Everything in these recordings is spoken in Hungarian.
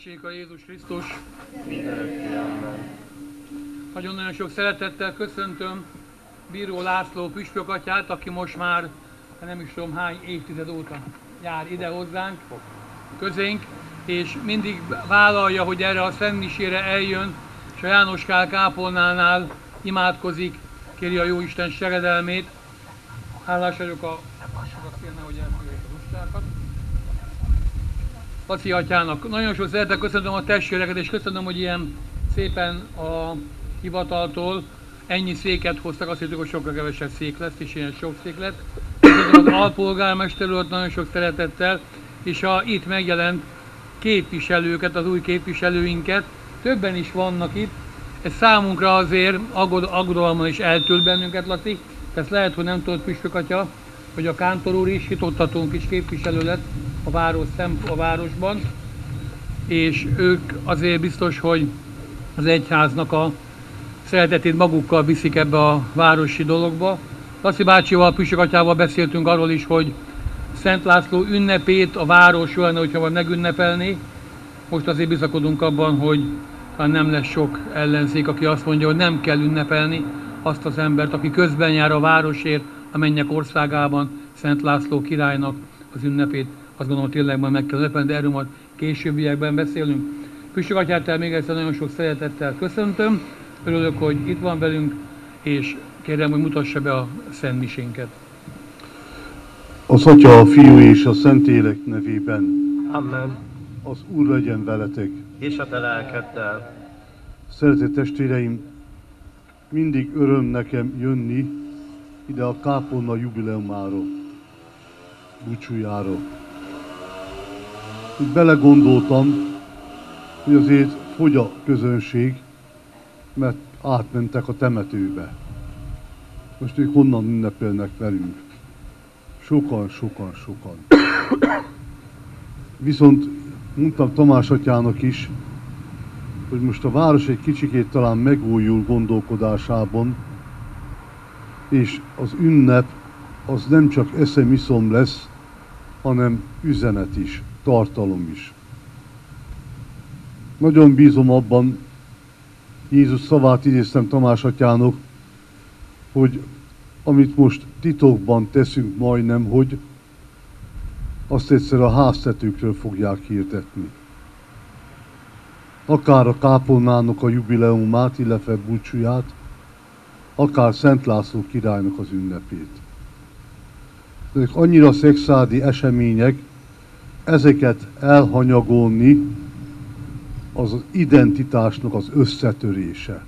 Dicsérjék a Jézus Krisztus! Nagyon-nagyon sok szeretettel köszöntöm Bíró László püspök atyát, aki most már nem is tudom hány évtized óta jár ide hozzánk, közénk, és mindig vállalja, hogy erre a szentmisére eljön, és a Jánoskál kápolnánál imádkozik, kéri a Jóisten seredelmét. Hálás vagyok a hogy elfogadják a rustákat. Laci atyának. Nagyon sok szeretettel köszöntöm a testvéreket, és köszönöm, hogy ilyen szépen a hivataltól ennyi széket hoztak, azt hittük, hogy sokkal kevesebb szék lesz, és ilyen sok szék lett. Köszönöm az alpolgármester urat nagyon sok szeretettel, és a itt megjelent képviselőket, az új képviselőinket, többen is vannak itt. Ez számunkra azért aggodalommal is eltölt bennünket, Laci. Ezt lehet, hogy nem tudod, püspök atya, hogy a kántor úr is, hitottatunk is képviselő lett a városban, és ők azért biztos, hogy az egyháznak a szeretetét magukkal viszik ebbe a városi dologba. Laci bácsival, püspök atyával beszéltünk arról is, hogy Szent László ünnepét a város jó lenne, hogyha megünnepelné. Most azért bizakodunk abban, hogy nem lesz sok ellenzék, aki azt mondja, hogy nem kell ünnepelni azt az embert, aki közben jár a városért, a mennyek országában, Szent László királynak az ünnepét. Azt gondolom, tényleg majd meg kell ünnepelni, de erről majd későbbiekben beszélünk. Püspök atyát még egyszer nagyon sok szeretettel köszöntöm. Örülök, hogy itt van velünk, és kérem, hogy mutassa be a szentmisénket. Az Atya, a Fiú és a Szentlélek nevében. Amen. Az Úr legyen veletek. És a te lelkeddel. Szeretett testvéreim, mindig öröm nekem jönni ide a kápolna jubileumára, búcsújára. Úgy belegondoltam, hogy azért fogy a közönség, mert átmentek a temetőbe. Most ők honnan ünnepelnek velünk? Sokan. Viszont mondtam Tamás atyának is, hogy most a város egy kicsikét talán megújul gondolkodásában, és az ünnep az nem csak eszem-iszom lesz, hanem üzenet is, tartalom is. Nagyon bízom abban, Jézus szavát idéztem Tamás atyának, hogy amit most titokban teszünk majdnem, hogy azt egyszer a háztetőkről fogják hirdetni. Akár a kápolnának a jubileumát, illetve búcsúját, akár Szent László királynak az ünnepét. Ezek annyira szexádi események, ezeket elhanyagolni az identitásnak az összetörése.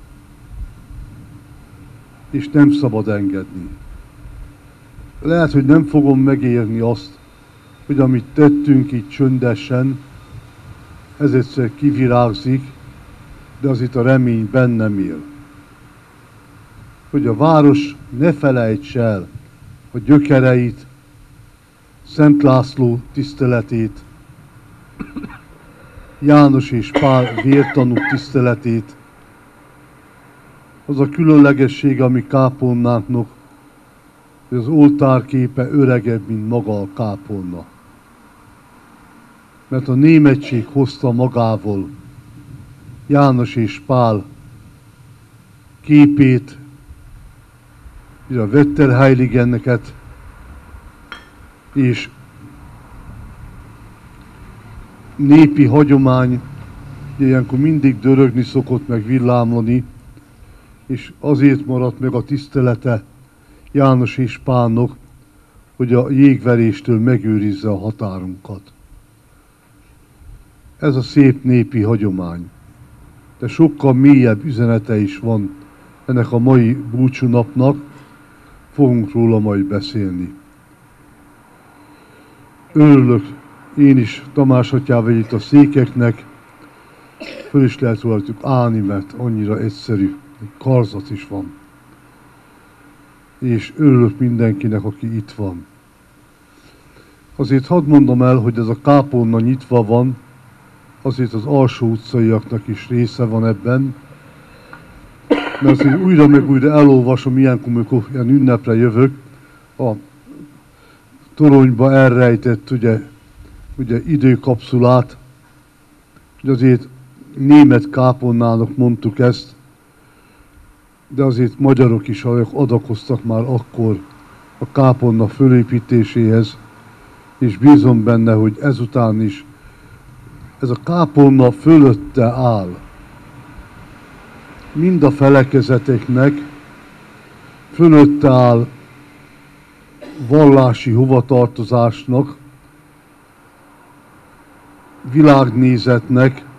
És nem szabad engedni. Lehet, hogy nem fogom megérni azt, hogy amit tettünk itt csöndesen, ez egyszer kivirágzik, de az itt a remény bennem él. Hogy a város ne felejts el a gyökereit, Szent László tiszteletét, János és Pál vértanúk tiszteletét, az a különlegesség, ami kápolnánknak, hogy az oltárképe öregebb, mint maga a kápolna. Mert a németség hozta magával János és Pál képét, a Vetterheiligeneket, és népi hagyomány, ilyenkor mindig dörögni szokott, meg villámlani, és azért maradt meg a tisztelete János és Pálnak, hogy a jégveréstől megőrizze a határunkat. Ez a szép népi hagyomány. De sokkal mélyebb üzenete is van ennek a mai búcsúnapnak, fogunk róla majd beszélni. Örülök én is Tamás atyával itt a székeknek, föl is lehet rólajtuk állni, mert annyira egyszerű, egy karzat is van. És örülök mindenkinek, aki itt van. Azért hadd mondom el, hogy ez a kápolna nyitva van, azért az alsó utcaiaknak is része van ebben, mert azért újra meg újra elolvasom ilyenkor, amikor ilyen ünnepre jövök, a toronyba elrejtett ugye időkapszulát, hogy azért német kápolnának mondtuk ezt, de azért magyarok is adakoztak már akkor a kápolna fölépítéséhez, és bízom benne, hogy ezután is ez a kápolna fölötte áll mind a felekezeteknek, fölötte áll vallási hovatartozásnak, világnézetnek,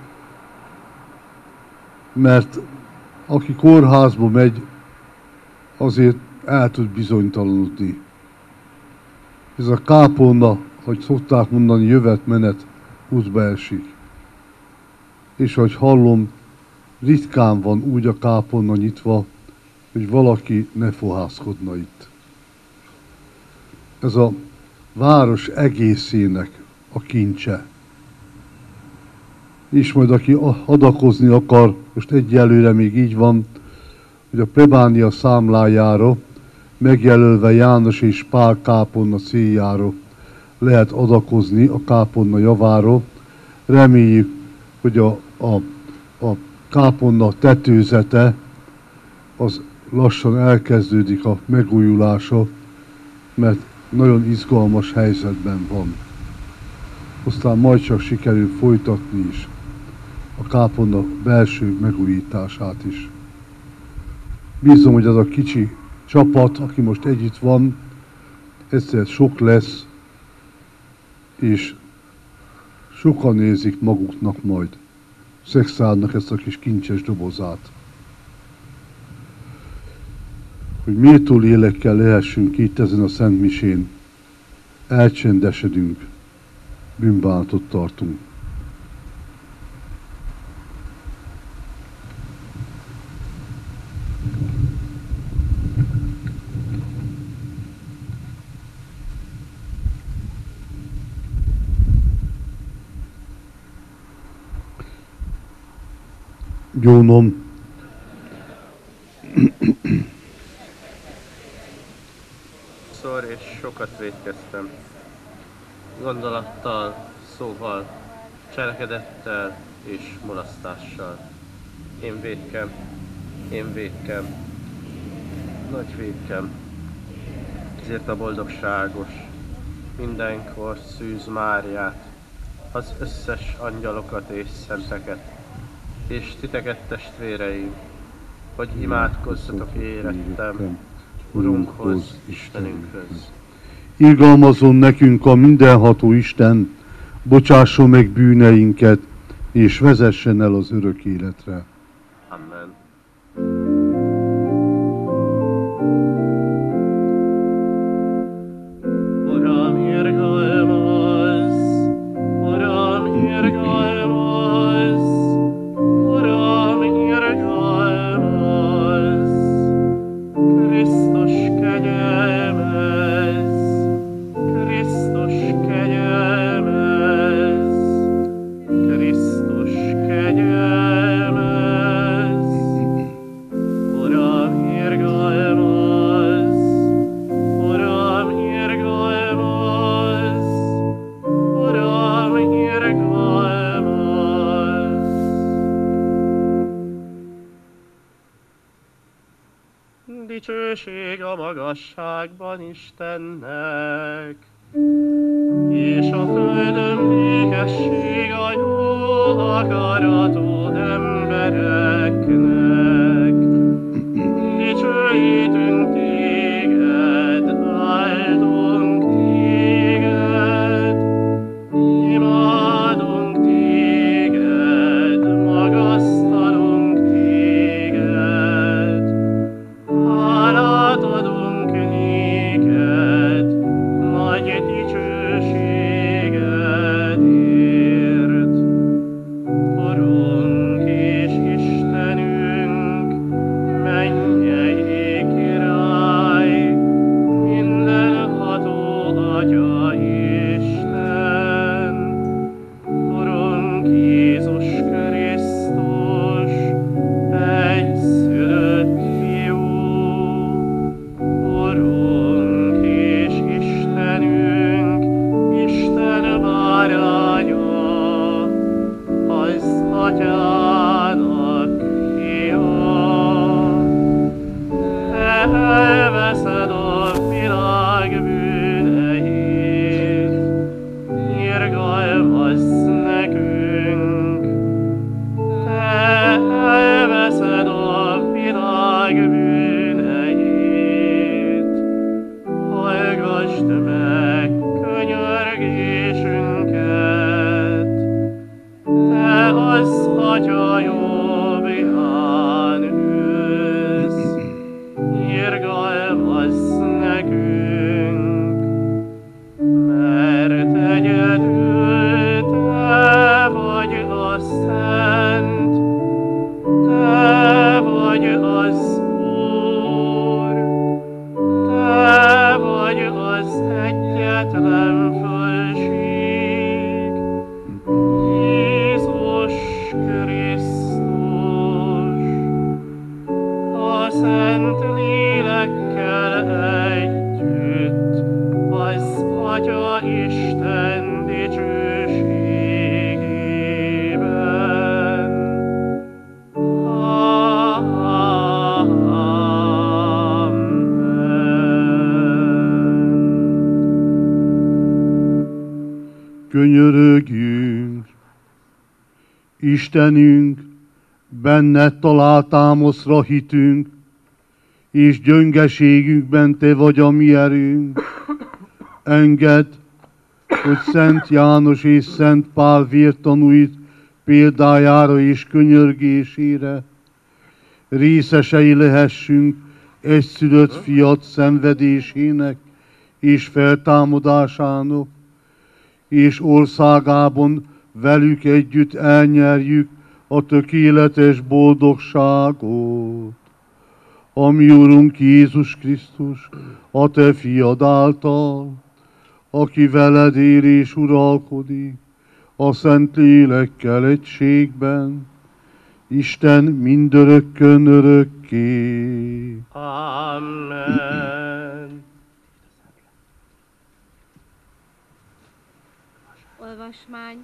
mert aki kórházba megy, azért el tud bizonytalanodni. Ez a kápolna, hogy szokták mondani, jövet-menet útba esik. És hogy hallom, ritkán van úgy a kápolna nyitva, hogy valaki ne fohászkodna itt. Ez a város egészének a kincse. És majd aki adakozni akar, most egyelőre még így van, hogy a plebánia számlájára, megjelölve János és Pál kápolna céljára lehet adakozni a kápolna javára. Reméljük, hogy a kápolna tetőzete az lassan elkezdődik a megújulása, mert nagyon izgalmas helyzetben van. Aztán majd csak sikerül folytatni is a kápolna belső megújítását is. Bízom, hogy az a kicsi csapat, aki most együtt van, egyszer sok lesz, és sokan érzik maguknak majd. Szexádnak ezt a kis kincses dobozát. Hogy méltó lélekkel lehessünk itt ezen a Szent Misén, elcsendesedünk, bűnbánatot tartunk. Gyónom. Szor és sokat vétkeztem. Gondolattal, szóval, cselekedettel és mulasztással. Én vétkem, nagy vétkem. Ezért a boldogságos, mindenkor szűz Máriát, az összes angyalokat és szenteket, és titeket testvéreim, hogy imádkozzatok érettem Urunkhoz, Istenünkhöz. Irgalmazzon nekünk a mindenható Isten, bocsásson meg bűneinket, és vezessen el az örök életre. Amen. Uram, irgalmaz! Uram, irgalmaz! Uram, irgalmaz! Krisztus kegyelmez! Krisztus kegyelmez! Krisztus kegyelmez! Uram, irgalmaz! Uram, irgalmaz! Uram, irgalmaz! Dicsőség a magasságban Istennek, és a földön békesség a jó akaratú embereknek. Dicsőítünk téged, áldunk téged, imádunk téged, magasztalunk téged, hálát adunk néked, nagy dicsőségedért. Urunk és Istenünk, mennyei könyörögjünk. Istenünk, benned talált támaszra hitünk, és gyöngeségünkben te vagy a mi erőnk. Engedd, hogy Szent János és Szent Pál vértanúit példájára és könyörgésére részesei lehessünk egyszülött fiat szenvedésének és feltámadásának, és országában velük együtt elnyerjük a tökéletes boldogságot. A mi Urunk Jézus Krisztus, a te fiad által, aki veled él és uralkodik, a Szent Lélekkel egységben, Isten mindörökkön örökké. Amen. Olvasmány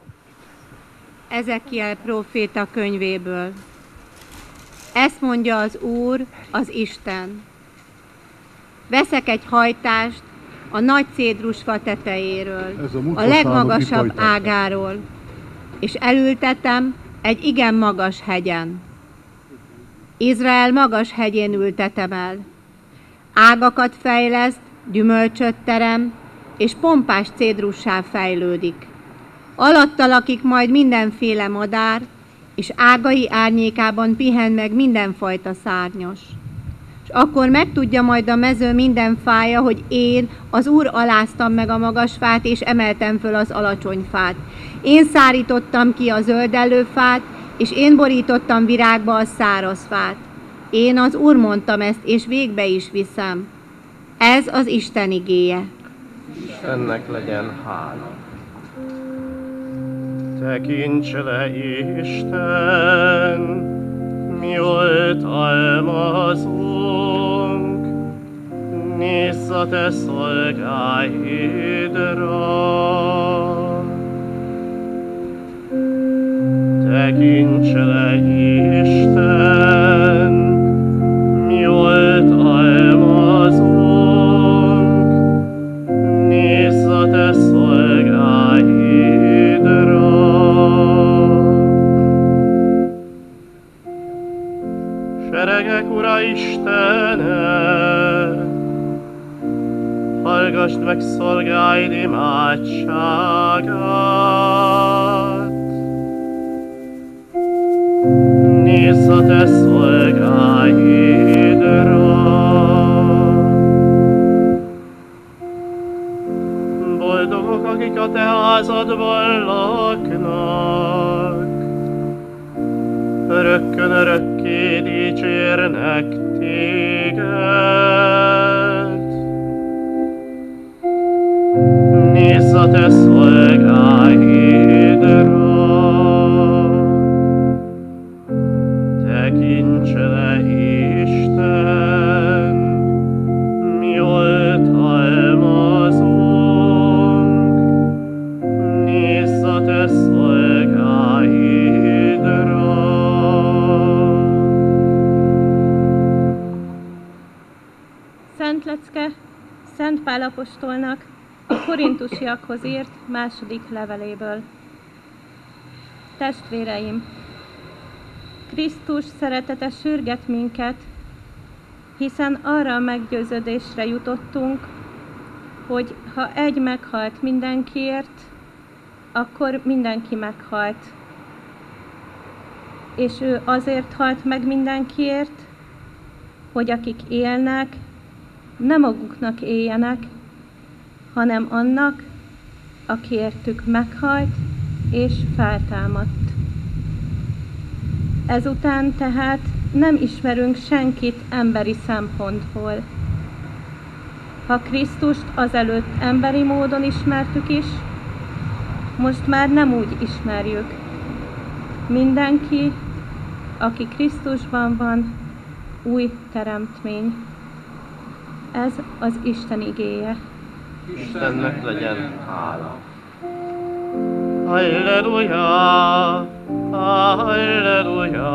Ezekiel próféta könyvéből. Ezt mondja az Úr, az Isten. Veszek egy hajtást a nagy cédrusfa tetejéről, a legmagasabb ágáról, és elültetem egy igen magas hegyen. Izrael magas hegyén ültetem el. Ágakat fejleszt, gyümölcsöt terem, és pompás cédrussá fejlődik. Alatta lakik majd mindenféle madár, és ágai árnyékában pihen meg mindenfajta szárnyas. És akkor megtudja majd a mező minden fája, hogy én, az Úr aláztam meg a magas fát, és emeltem föl az alacsony fát. Én szárítottam ki a zöldellő fát, és én borítottam virágba a száraz fát. Én az Úr mondtam ezt, és végbe is viszem. Ez az Isten igéje. Istennek legyen hála. Tekints le, Isten, mi oltalmazunk, nézz a te szolgáidra. Tekints le, Isten, mi oltalmazunk, nézz a te szolgáidra. Seregek Ura Istene, hallgassd meg szolgáid imádságát. Nézz a te szolgáidra. Boldogok, akik a te házadban laknak, örökkön örökké dicsérnek téged. Nézz a te szolgáidra. Tekints le, Isten, mi oltalmazunk, nézz a te szolgáidra. Szent lecke Szent Pál apostolnak a korintusiakhoz írt második leveléből. Testvéreim! Krisztus szeretete sürget minket, hiszen arra a meggyőződésre jutottunk, hogy ha egy meghalt mindenkiért, akkor mindenki meghalt. És ő azért halt meg mindenkiért, hogy akik élnek, nem maguknak éljenek, hanem annak, aki értük meghalt és feltámadt. Ezután tehát nem ismerünk senkit emberi szempontból. Ha Krisztust azelőtt emberi módon ismertük is, most már nem úgy ismerjük. Mindenki, aki Krisztusban van, új teremtmény. Ez az Isten igéje. Istennek legyen hála. Halleluja, halleluja,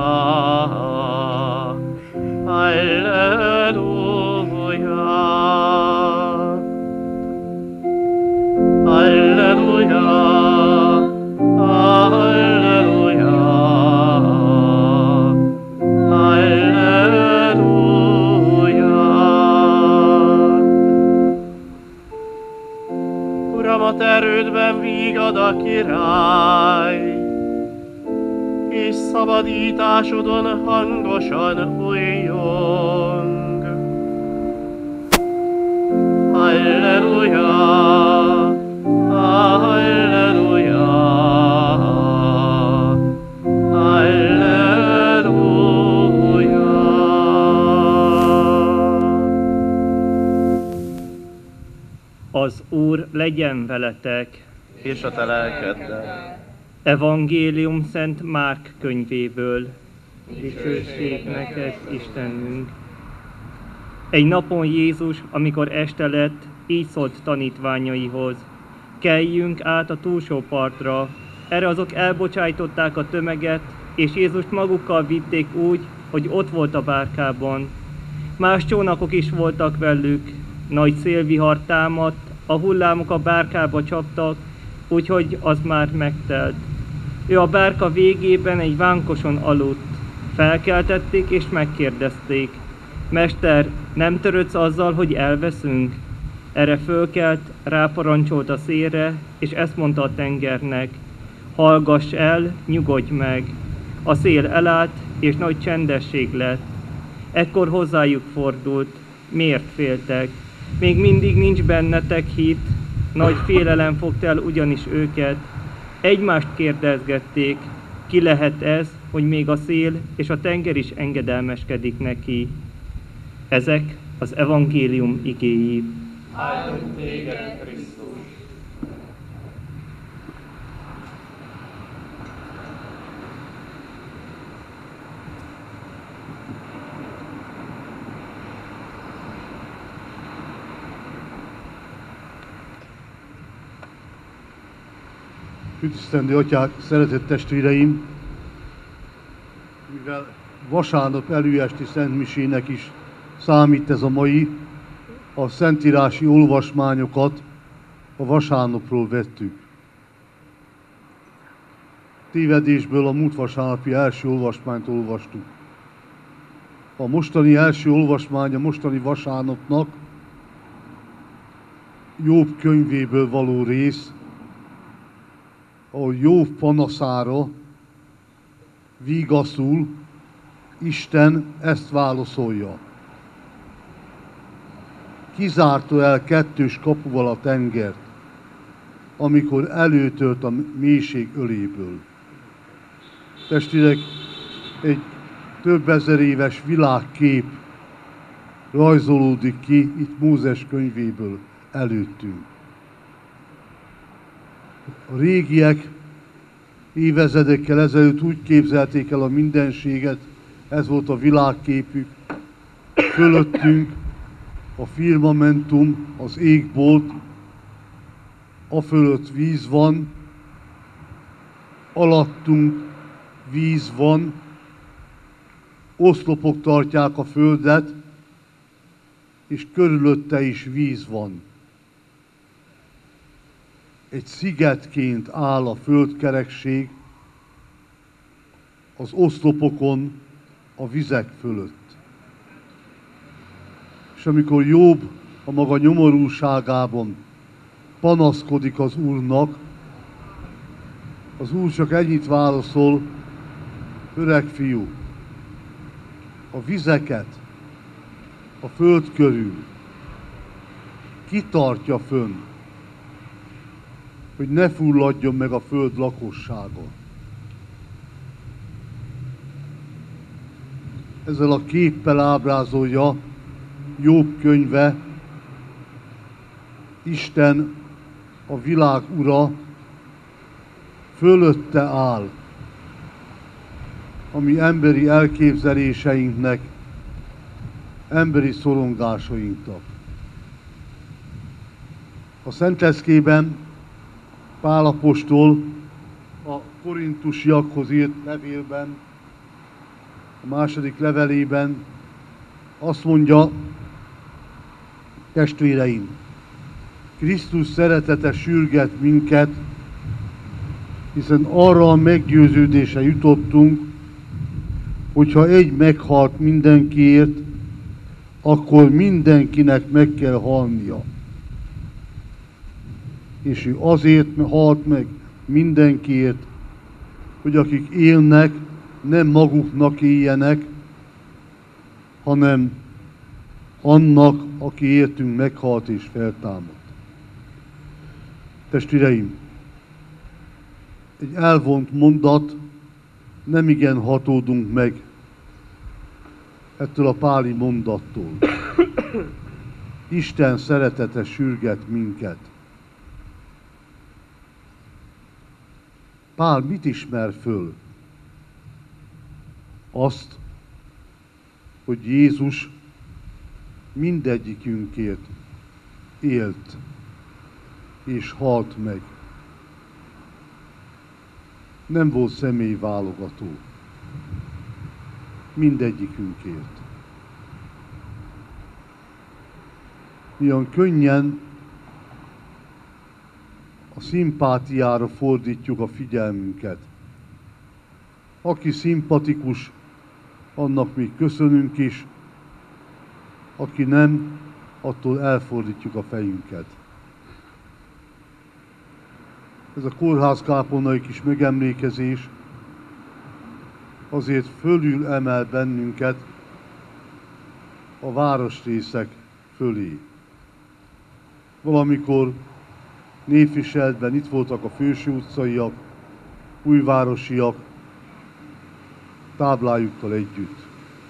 halleluja, halleluja. király, és szabadításodon hangosan újjong. Halleluja, halleluja, halleluja. Az Úr legyen veletek. És a te lelkeddel. Evangélium Szent Márk könyvéből. Dicsőség neked, Istenünk! Egy napon Jézus, amikor este lett, így szólt tanítványaihoz: Keljünk át a túlsó partra. Erre azok elbocsájtották a tömeget, és Jézust magukkal vitték úgy, hogy ott volt a bárkában. Más csónakok is voltak velük. Nagy szélvihar támadt, a hullámok a bárkába csaptak, úgyhogy az már megtelt. Ő a bárka végében egy vánkoson aludt. Felkeltették és megkérdezték: Mester, nem törődsz azzal, hogy elveszünk? Erre fölkelt, ráparancsolt a szélre, és ezt mondta a tengernek: Hallgass el, nyugodj meg! A szél elállt, és nagy csendesség lett. Ekkor hozzájuk fordult: Miért féltek? Még mindig nincs bennetek hit? Nagy félelem fogta el ugyanis őket. Egymást kérdezgették: Ki lehet ez, hogy még a szél és a tenger is engedelmeskedik neki? Ezek az evangélium igéi. Áldunk téged, Krisztus! Üdvözlendő atyák, szeretett testvéreim! Mivel vasárnap előesti szentmisének is számít ez a mai, a szentírási olvasmányokat a vasárnapról vettük. Tévedésből a múlt vasárnapi első olvasmányt olvastuk. A mostani első olvasmány, a mostani vasárnapnak Jobb könyvéből való rész, ahol Jobb panaszára vígaszul Isten ezt válaszolja. Kizárta el kettős kapuval a tengert, amikor előtört a mélység öléből. Testvérek, egy több ezer éves világkép rajzolódik ki itt Mózes könyvéből előttünk. A régiek évezredekkel ezelőtt úgy képzelték el a mindenséget, ez volt a világképük, fölöttünk a firmamentum, az égbolt, afölött víz van, alattunk víz van, oszlopok tartják a földet, és körülötte is víz van. Egy szigetként áll a földkerekség az oszlopokon, a vizek fölött. És amikor Jobb a maga nyomorúságában panaszkodik az Úrnak, az Úr csak ennyit válaszol: öreg fiú, a vizeket a föld körül kitartja fönn, hogy ne fulladjon meg a föld lakossága. Ezzel a képpel ábrázolja Jobb könyve Isten, a világ ura, fölötte áll a mi emberi elképzeléseinknek, emberi szorongásainknak. A Szentleckében Pál apostol a korintusiakhoz írt levélben, a második levelében azt mondja: testvéreim, Krisztus szeretete sürget minket, hiszen arra a meggyőződésre jutottunk, hogyha egy meghalt mindenkiért, akkor mindenkinek meg kell halnia. És ő azért halt meg, mindenkiért, hogy akik élnek, nem maguknak éljenek, hanem annak, aki értünk meghalt és feltámadt. Testvéreim, egy elvont mondat, nem igen hatódunk meg ettől a páli mondattól. Isten szeretete sürget minket. Pál mit ismer föl? Azt, hogy Jézus mindegyikünkért élt és halt meg. Nem volt személyválogató. Mindegyikünkért. Milyen könnyen a szimpátiára fordítjuk a figyelmünket. Aki szimpatikus, annak még köszönünk is, aki nem, attól elfordítjuk a fejünket. Ez a kórházkápolnai kis megemlékezés azért fölül emel bennünket a városrészek fölé. Valamikor Névviseltben itt voltak a Főső utcaiak, újvárosiak, táblájukkal együtt.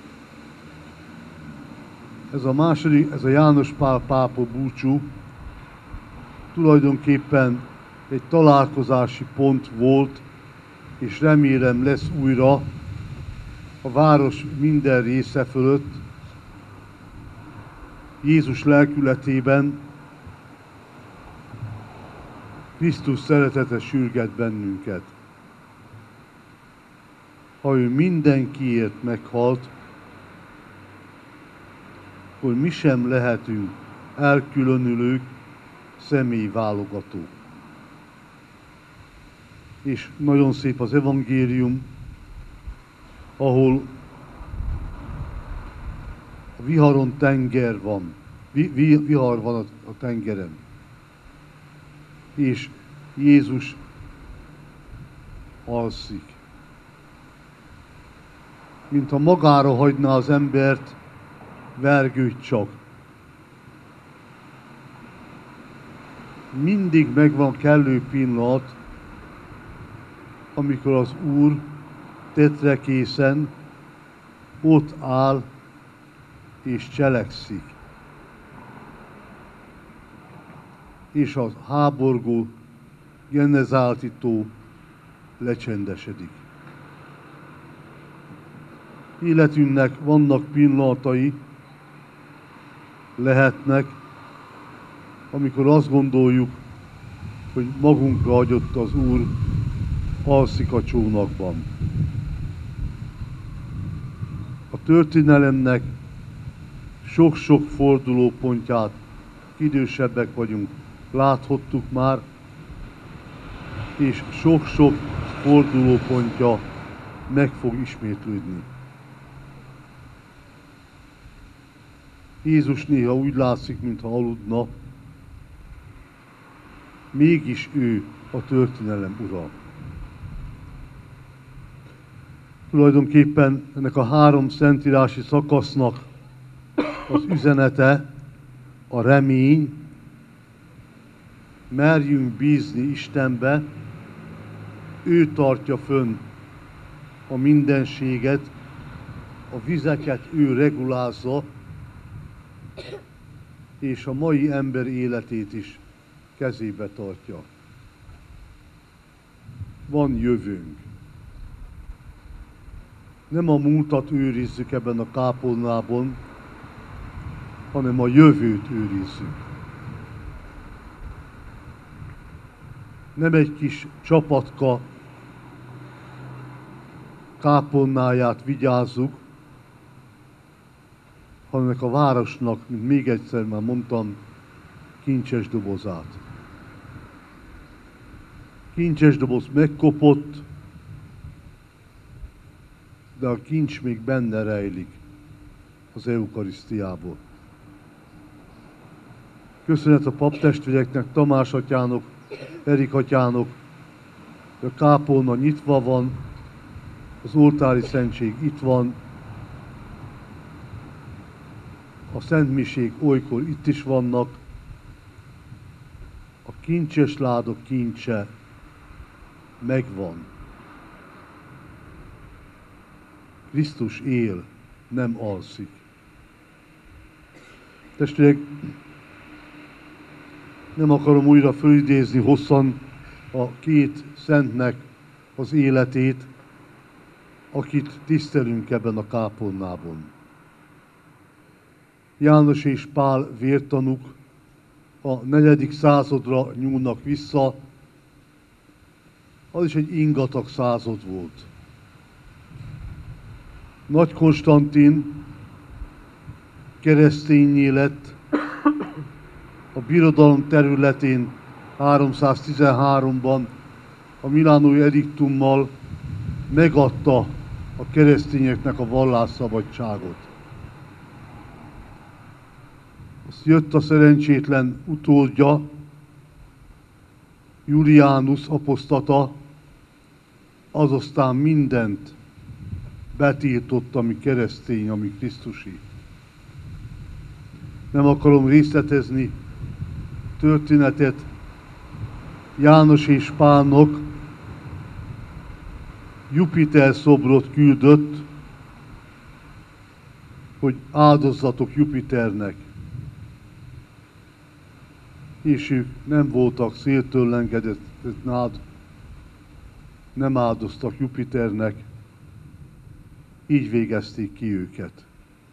Ez a János Pál pápa búcsú tulajdonképpen egy találkozási pont volt, és remélem lesz újra a város minden része fölött, Jézus lelkületében. Krisztus szeretete sürget bennünket. Ha ő mindenkiért meghalt, akkor mi sem lehetünk elkülönülők, személyválogatók. És nagyon szép az evangélium, ahol a viharon tenger van, vihar van a tengeren. És Jézus alszik. Mintha magára hagyná az embert, vergődj csak. Mindig megvan kellő pillanat, amikor az Úr tetrekészen ott áll és cselekszik. És a háborgó Genezáreti tó lecsendesedik. Életünknek vannak pillanatai, lehetnek, amikor azt gondoljuk, hogy magunkra hagyott az Úr, alszik a csónakban. A történelemnek sok-sok fordulópontját, idősebbek vagyunk, láthattuk már, és sok-sok fordulópontja meg fog ismétlődni. Jézus néha úgy látszik, mintha aludna, mégis ő a történelem ura. Tulajdonképpen ennek a 3 szentírási szakasznak az üzenete a remény, merjünk bízni Istenbe, ő tartja fönn a mindenséget, a vizeket ő regulázza, és a mai ember életét is kezébe tartja. Van jövőnk. Nem a múltat őrizzük ebben a kápolnában, hanem a jövőt őrizzük. Nem egy kis csapatka kápolnáját vigyázzuk, hanem ennek a városnak, mint még egyszer már mondtam, kincses dobozát. Kincses doboz megkopott, de a kincs még benne rejlik az eukarisztiából. Köszönet a paptestvéreknek, Tamás atyának, Erik atyának, A kápolna nyitva van, az oltári szentség itt van, a szentmisék olykor itt is vannak, a kincses ládok kincse megvan. Krisztus él, nem alszik. Testvérek, nem akarom újra fölidézni hosszan a két szentnek az életét, akit tisztelünk ebben a kápolnában. János és Pál vértanúk a 4. századra nyúlnak vissza, az is egy ingatag század volt. Nagy Konstantin kereszténnyé lett, a birodalom területén 313-ban a milánói ediktummal megadta a keresztényeknek a vallásszabadságot. Azt jött a szerencsétlen utódja, Julianus apostata, az aztán mindent betiltott, ami keresztény, ami krisztusi. Nem akarom részletezni történetet. János és Pálnak Jupiter szobrot küldött, hogy áldozzatok Jupiternek. És ők nem voltak széltől lengedett nád, nem áldoztak Jupiternek, így végezték ki őket.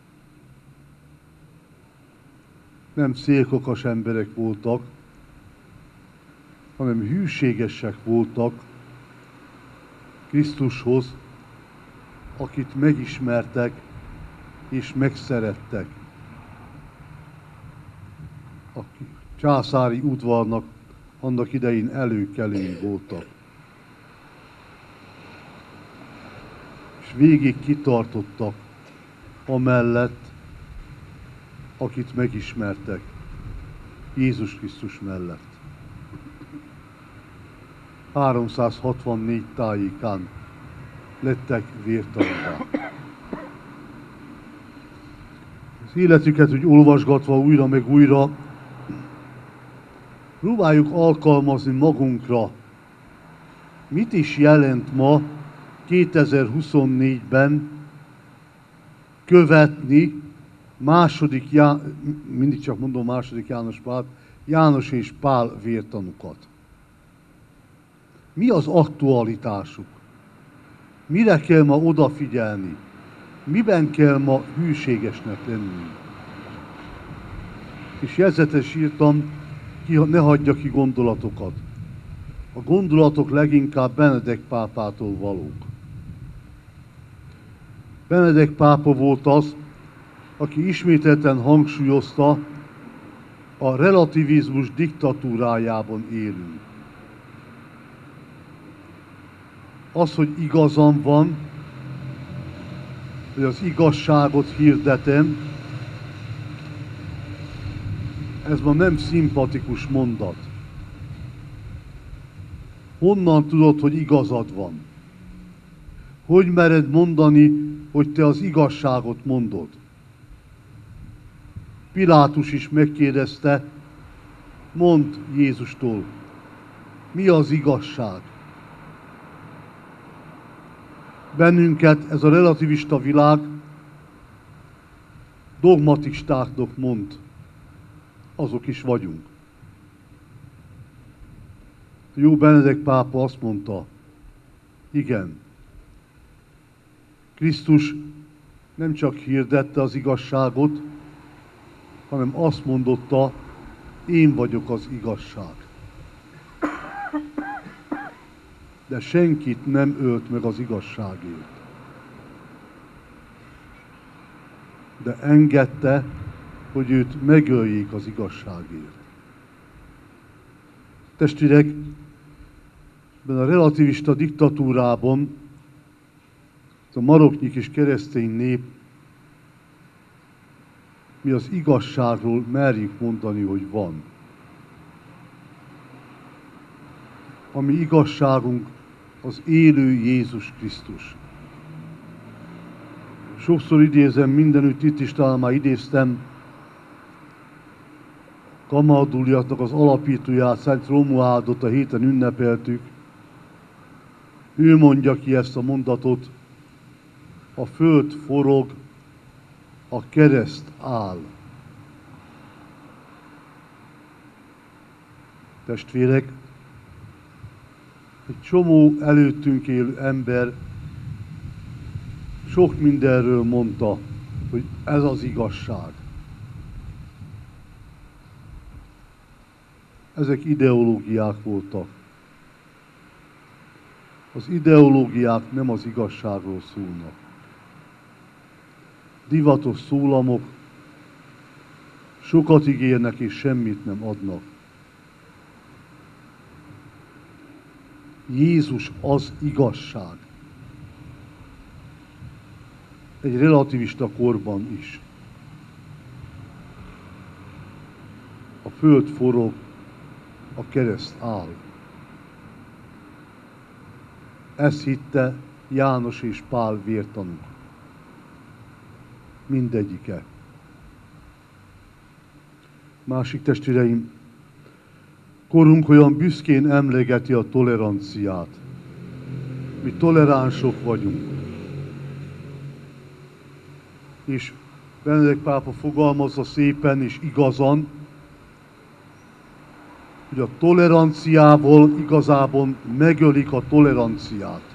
Nem szélkakas emberek voltak, hanem hűségesek voltak Krisztushoz, akit megismertek és megszerettek. A császári udvarnak annak idején előkelői voltak. És végig kitartottak amellett, akit megismertek, Jézus Krisztus mellett. 364 tájékán lettek vértanúvá. Az életüket úgy olvasgatva újra meg újra, próbáljuk alkalmazni magunkra, mit is jelent ma 2024-ben követni mindig csak mondom második János Pált, János és Pál vértanukat. Mi az aktualitásuk? Mire kell ma odafigyelni? Miben kell ma hűségesnek lenni? És jegyzetes írtam, ne hagyja ki gondolatokat. A gondolatok leginkább Benedek pápától valók. Benedek pápa volt az, aki ismételten hangsúlyozta, a relativizmus diktatúrájában élünk. Az, hogy igazam van, hogy az igazságot hirdetem, ez ma nem szimpatikus mondat. Honnan tudod, hogy igazad van? Hogy mered mondani, hogy te az igazságot mondod? Pilátus is megkérdezte, mondd Jézustól, mi az igazság? Bennünket ez a relativista világ dogmatistáknak mond, azok is vagyunk. Jó Benedek pápa azt mondta, igen, Krisztus nem csak hirdette az igazságot, hanem azt mondotta, én vagyok az igazság. De senkit nem ölt meg az igazságért. De engedte, hogy őt megöljék az igazságért. Testvérek, ebben a relativista diktatúrában ez a maroknyi kis keresztény nép, mi az igazságról merjük mondani, hogy van. A mi igazságunk az élő Jézus Krisztus. Sokszor idézem mindenütt, itt is talán már idéztem, Kamarduliaknak az alapítóját, Szent Romualdot a héten ünnepeltük. Ő mondja ki ezt a mondatot: a föld forog, a kereszt áll. Testvérek, egy csomó előttünk élő ember sok mindenről mondta, hogy ez az igazság. Ezek ideológiák voltak. Az ideológiák nem az igazságról szólnak. Divatos szólamok, sokat ígérnek és semmit nem adnak. Jézus az igazság. Egy relativista korban is. A föld forog, a kereszt áll. Ezt hitte János és Pál vértanúk. Mindegyike. Másik testvéreim, korunk olyan büszkén emlegeti a toleranciát. Mi toleránsok vagyunk. És Benedek pápa fogalmazza szépen és igazan, hogy a toleranciával igazából megölik a toleranciát.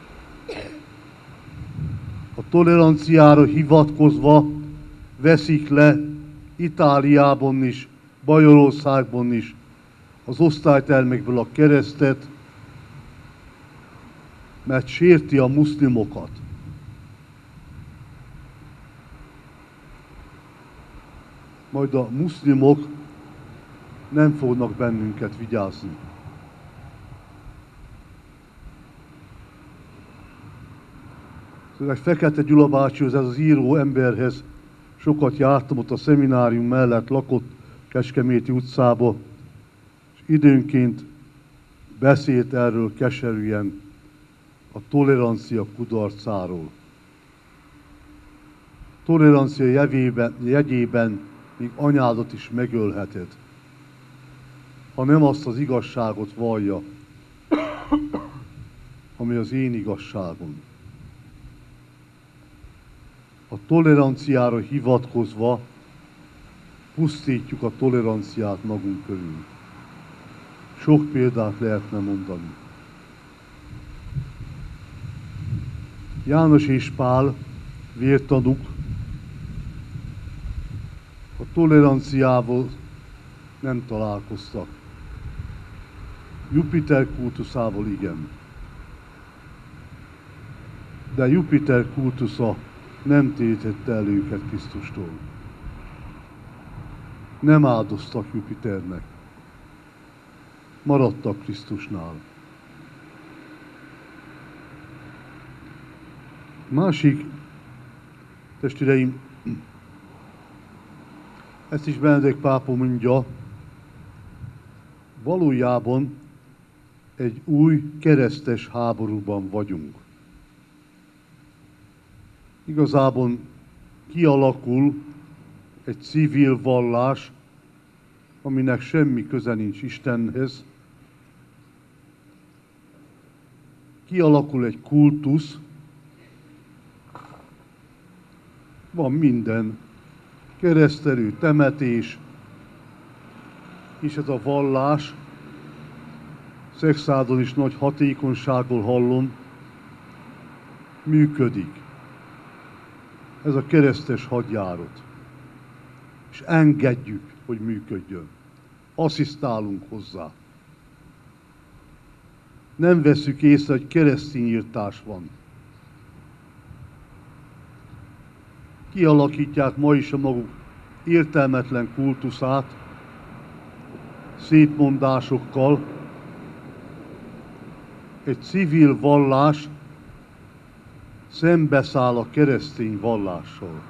A toleranciára hivatkozva veszik le Itáliában is, Bajorországban is az osztálytermekből a keresztet, mert sérti a muszlimokat. Majd a muszlimok nem fognak bennünket vigyázni. Szóval Fekete Gyula bácsihoz, ez az író emberhez sokat jártam, ott a szeminárium mellett lakott Kecskeméti utcába, és időnként beszélt erről keserűen, a tolerancia kudarcáról. Tolerancia jegyében még anyádat is megölheted, ha nem azt az igazságot vallja, ami az én igazságom. A toleranciára hivatkozva pusztítjuk a toleranciát magunk körül. Sok példát lehetne mondani. János és Pál vértanúk a toleranciával nem találkoztak. Jupiter kultuszával igen. De Jupiter kultusza nem tétette el őket Krisztustól. Nem áldoztak Jupiternek. Maradtak Krisztusnál. Másik, testvéreim, ezt is Benedek pápa mondja, valójában egy új keresztes háborúban vagyunk. Igazából kialakul egy civil vallás, aminek semmi köze nincs Istenhez. Kialakul egy kultusz, van minden, keresztelő, temetés, és ez a vallás, Szexádon is nagy hatékonysággal hallom, működik. Ez a keresztes hadjárat. És engedjük, hogy működjön. Asszisztálunk hozzá. Nem vesszük észre, hogy keresztényirtás van. Kialakítják ma is a maguk értelmetlen kultuszát, szétmondásokkal. Egy civil vallás szembeszáll a keresztény vallással.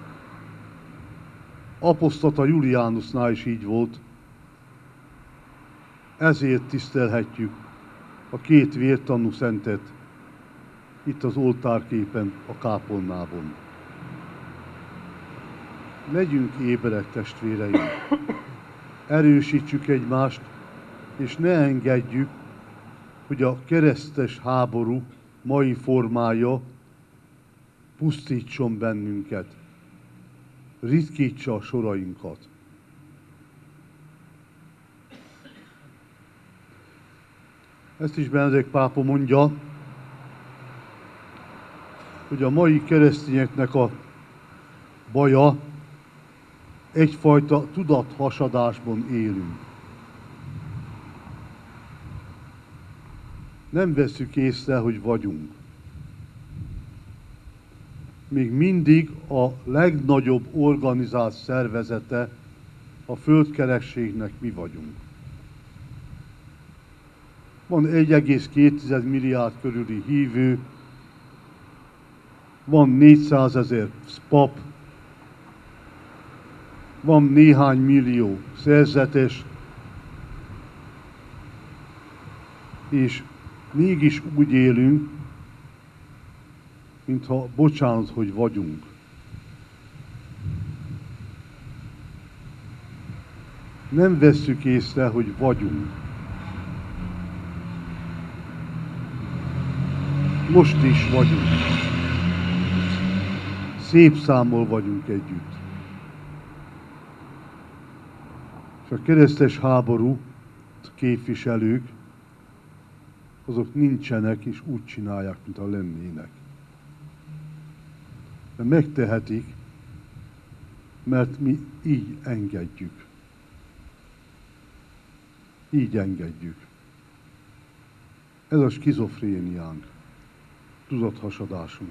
Apostata Julianusnál is így volt. Ezért tisztelhetjük a két vértanú szentet, itt az oltárképen, a kápolnában. Legyünk éberek, testvéreim! Erősítsük egymást, és ne engedjük, hogy a keresztes háború mai formája pusztítson bennünket, ritkítsa a sorainkat. Ezt is Benedek pápa mondja, hogy a mai keresztényeknek a baja, egyfajta tudathasadásban élünk. Nem vesszük észre, hogy vagyunk. Még mindig a legnagyobb organizált szervezete a földkerekségnek mi vagyunk. Van 1,2 milliárd körüli hívő, van 400 000 pap, van néhány millió szerzetes, és mégis úgy élünk, mintha bocsánat, hogy vagyunk. Nem vesszük észre, hogy vagyunk. Most is vagyunk. Szép számmal vagyunk együtt. És a keresztes háború képviselők, azok nincsenek, és úgy csinálják, mintha lennének. De megtehetik, mert mi így engedjük. Így engedjük. Ez a skizofréniánk, tudathasadásunk.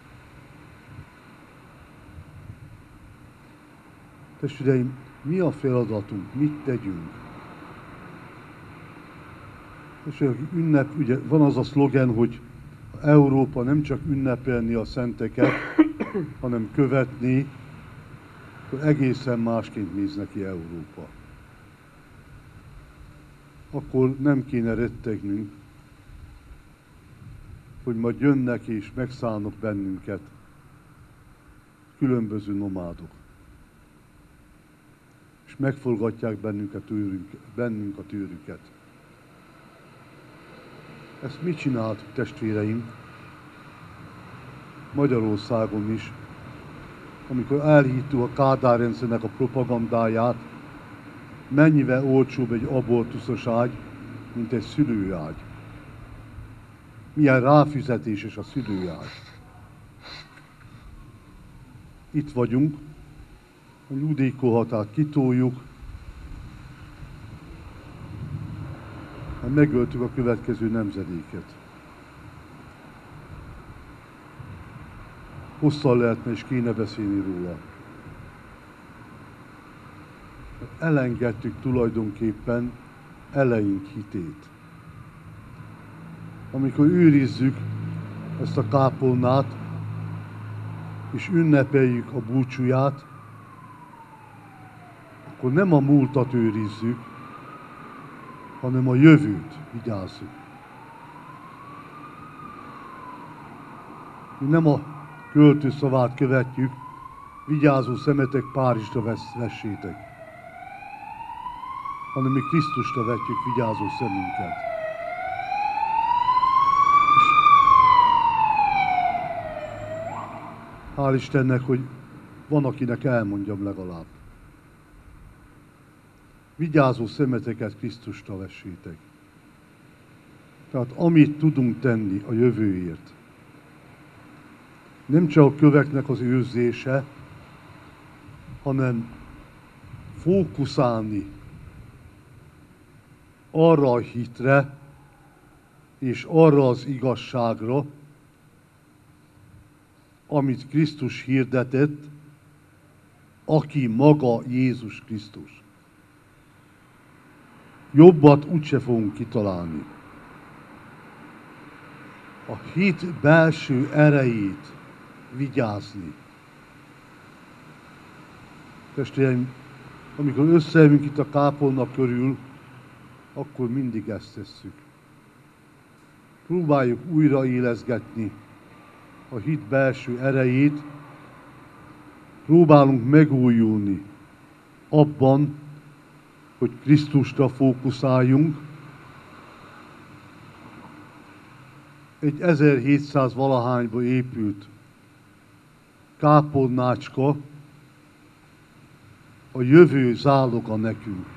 Testvéreim, mi a feladatunk, mit tegyünk? És ünnep, ugye van az a szlogen, hogy Európa nem csak ünnepelni a szenteket, hanem követni, akkor egészen másként néz neki Európa. Akkor nem kéne rettegnünk, hogy majd jönnek és megszállnak bennünket különböző nomádok. És megforgatják bennünk a tőrüket. Ezt mit csináltuk, testvéreim? Magyarországon is, amikor elhittük a Kádár rendszernek a propagandáját, mennyivel olcsóbb egy abortuszos ágy, mint egy szülőágy. Milyen ráfizetéses a szülőágy. Itt vagyunk, a nyugdíjkorhatárt kitoljuk, megöltük a következő nemzedéket. Hosszan lehetne és kéne beszélni róla. Elengedtük tulajdonképpen eleink hitét. Amikor őrizzük ezt a kápolnát, és ünnepeljük a búcsúját, akkor nem a múltat őrizzük, hanem a jövőt vigyázzuk. Mi nem a költő szavát követjük, vigyázó szemetek Párizsra vessétek, hanem mi Krisztusra vetjük vigyázó szemünket. És hál' Istennek, hogy van, akinek elmondjam legalább. Vigyázó szemeteket Krisztusra vessétek. Tehát amit tudunk tenni a jövőért, nem csak a köveknek az őrzése, hanem fókuszálni arra a hitre és arra az igazságra, amit Krisztus hirdetett, aki maga Jézus Krisztus. Jobbat úgyse fogunk kitalálni. A hit belső erejét vigyázni. Testvéreim, amikor összejövünk itt a kápolna körül, akkor mindig ezt tesszük. Próbáljuk újraélezgetni a hit belső erejét, próbálunk megújulni abban, hogy Krisztusra fókuszáljunk. Egy 1700 valahányba épült kápolnácska a jövő záloga nekünk.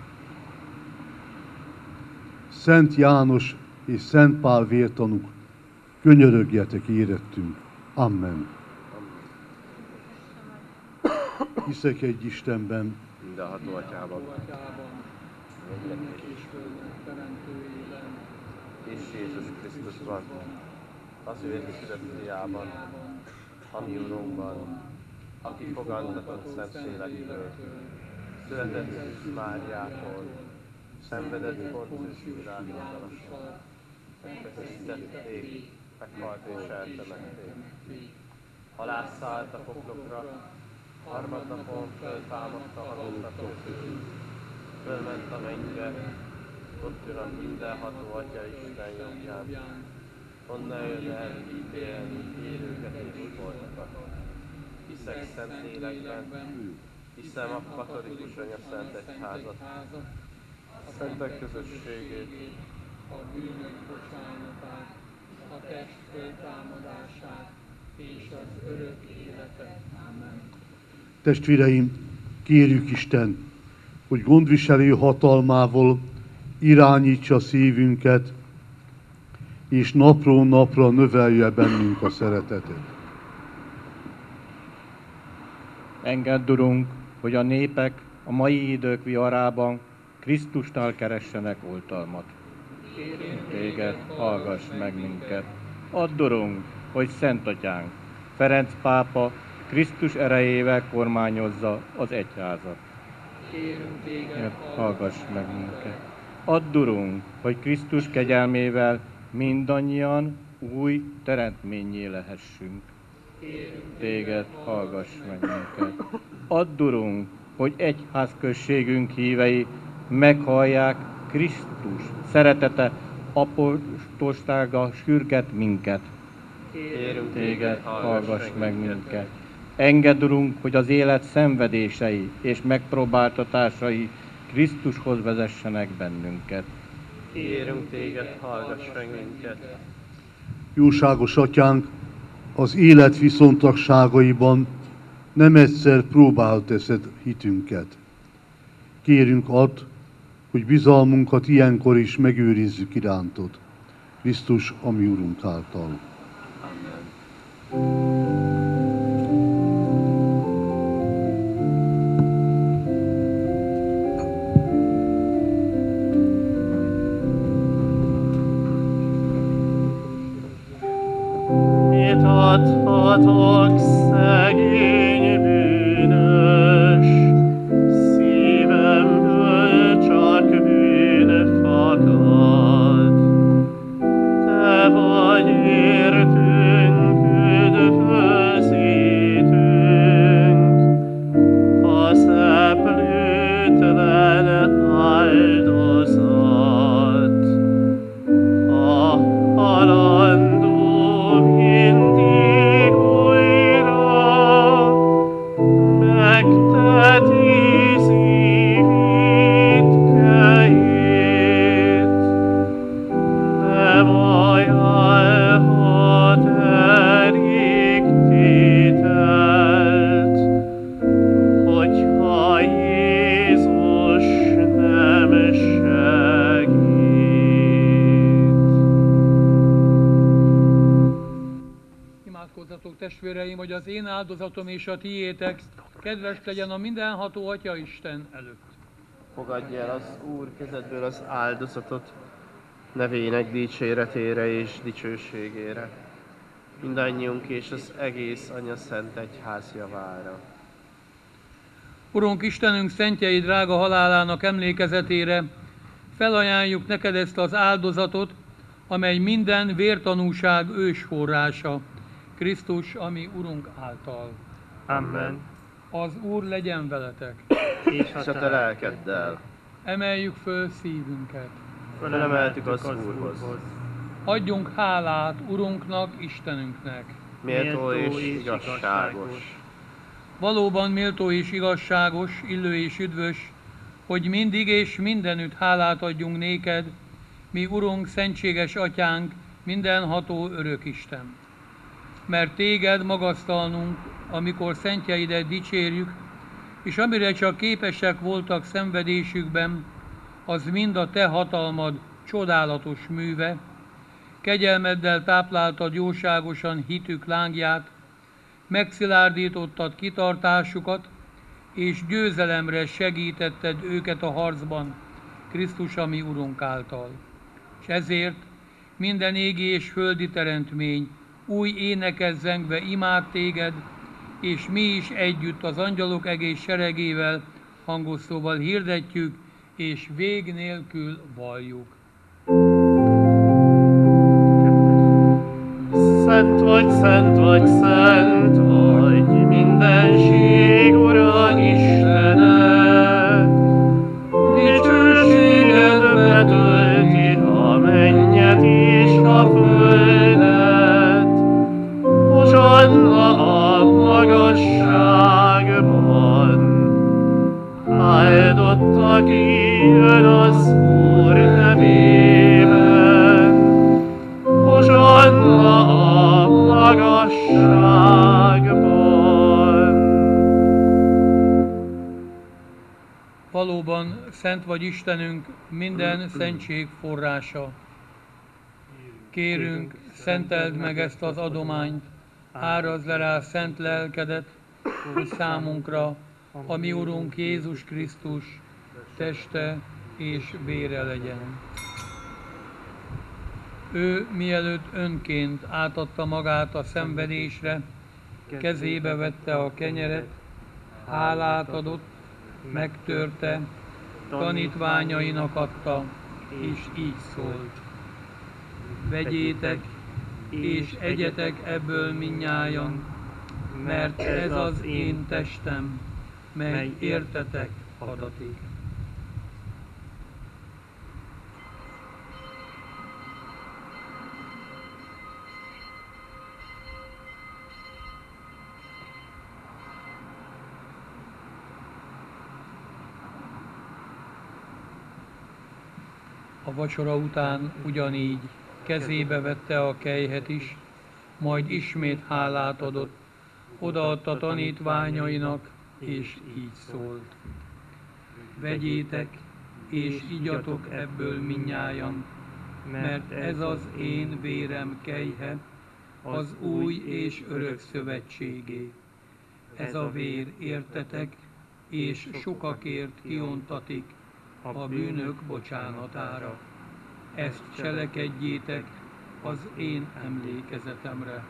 Szent János és Szent Pál vértanúk, könyörögjetek érettünk. Amen. Hiszek egy Istenben, Mindenható Atyában, és földnek teremtőjében, és Jézus Krisztusban, az ő egyszülött fiában, a mi Urunkban, aki fogantatott Szent Lélektől, született Szűz Máriától, szenvedett Pontius Pilátus alatt, megkötöztették, meghalt és eltemették. Alászállt a poklokra, harmadnapon föltámadta a halottakok közül, fölment a mennybe, ott ül a mindenható Atya Isten jobbján. Onnan jön el ítélni élőket és holtakat. Hiszek Szent Lélekben, hiszem a katolikus Anyaszent Egyházat, a szentek közösségét, a bűnök bocsánatát, a test föltámadását és az örök életet. Amen. testvéreim, kérjük Isten, hogy gondviselő hatalmával irányítsa szívünket, és napról napra növelje bennünk a szeretetet. Engedd, Urunk, hogy a népek a mai idők viharában Krisztusnál keressenek oltalmat. Téged, hallgass meg minket. Add, Urunk, hogy Szent Atyánk, Ferenc pápa Krisztus erejével kormányozza az egyházat. Téged, hallgass meg minket. Add, Urunk, hogy Krisztus kegyelmével mindannyian új teremtménnyé lehessünk. Téged, hallgass meg minket. Add, Urunk, hogy egyházközségünk hívei meghallják Krisztus szeretete, apostolsága sürget minket. Kérünk Téged, hallgass meg minket. Engedd, Urunk, hogy az élet szenvedései és megpróbáltatásai Krisztushoz vezessenek bennünket. Kérünk Téged, hallgass meg minket. Jóságos Atyánk, az élet viszontagságaiban nem egyszer próbára teszed hitünket. Kérünk add, hogy bizalmunkat ilyenkor is megőrizzük irántod. Krisztus, a mi Urunk által. Mit adhatok szegény bűnös, szívemből csak bűn fakad. Te vagy értünk, üdvözítünk, a szeplőtlen áldozat. A halandó mindig újra megteti szívét kejét, nem ajánlhat elég tételt, hogyha Jézus nem segít. Imádkozzatok, testvéreim, hogy az én áldozatom és a tiétek kedves legyen a mindenható Atya Isten előtt. Fogadj el az Úr kezedből az áldozatot, nevének dicséretére és dicsőségére, mindannyiunk és az egész Anya Szent Egyház javára. Urunk Istenünk, szentjei drága halálának emlékezetére felajánljuk neked ezt az áldozatot, amely minden vértanúság ősforrása, Krisztus, ami Urunk által. Amen. Az Úr legyen veletek. És És a te lelkeddel Emeljük föl szívünket. felemeltük az Úrhoz. Adjunk hálát Urunknak, Istenünknek. méltó és igazságos. Valóban méltó és igazságos, illő és üdvös, hogy mindig és mindenütt hálát adjunk néked, mi Urunk, szentséges Atyánk, mindenható Örökisten. Mert téged magasztalnunk, amikor szentjeidet dicsérjük, és amire csak képesek voltak szenvedésükben, az mind a te hatalmad csodálatos műve, kegyelmeddel tápláltad jóságosan hitük lángját, megszilárdítottad kitartásukat, és győzelemre segítetted őket a harcban, Krisztus a mi Urunk által. És ezért minden égi és földi teremtmény új énekes zengve imád téged, és mi is együtt az angyalok egész seregével hangos szóval hirdetjük, és vég nélkül valljuk. Szent vagy, szent vagy, szent vagy, mindenség Ura Istened. Dicsőséged betölti a mennyet és a földet. Hosanna a magasságban. Áldott, aki jön az Úr nevében. Hosanna a magasságban. Valóban szent vagy Istenünk, minden szentség forrása. Kérünk, szenteld meg ezt az adományt, árazd le rá szent lelkedet, hogy számunkra a mi Urunk Jézus Krisztus teste és vére legyen. Ő mielőtt önként átadta magát a szenvedésre, kezébe vette a kenyeret, hálát adott, megtörte, tanítványainak adta, és így szólt. Vegyétek, és egyetek ebből mindnyájan, mert ez az én testem, mely értetek adatik. A vacsora után ugyanígy kezébe vette a kelyhet is, majd ismét hálát adott, odaadta tanítványainak, és így szólt. Vegyétek, és igyatok ebből mindnyájan, mert ez az én vérem kelyhe, az új és örök szövetségé. Ez a vér értetek, és sokakért kiontatik a bűnök bocsánatára. Ezt cselekedjétek az én emlékezetemre.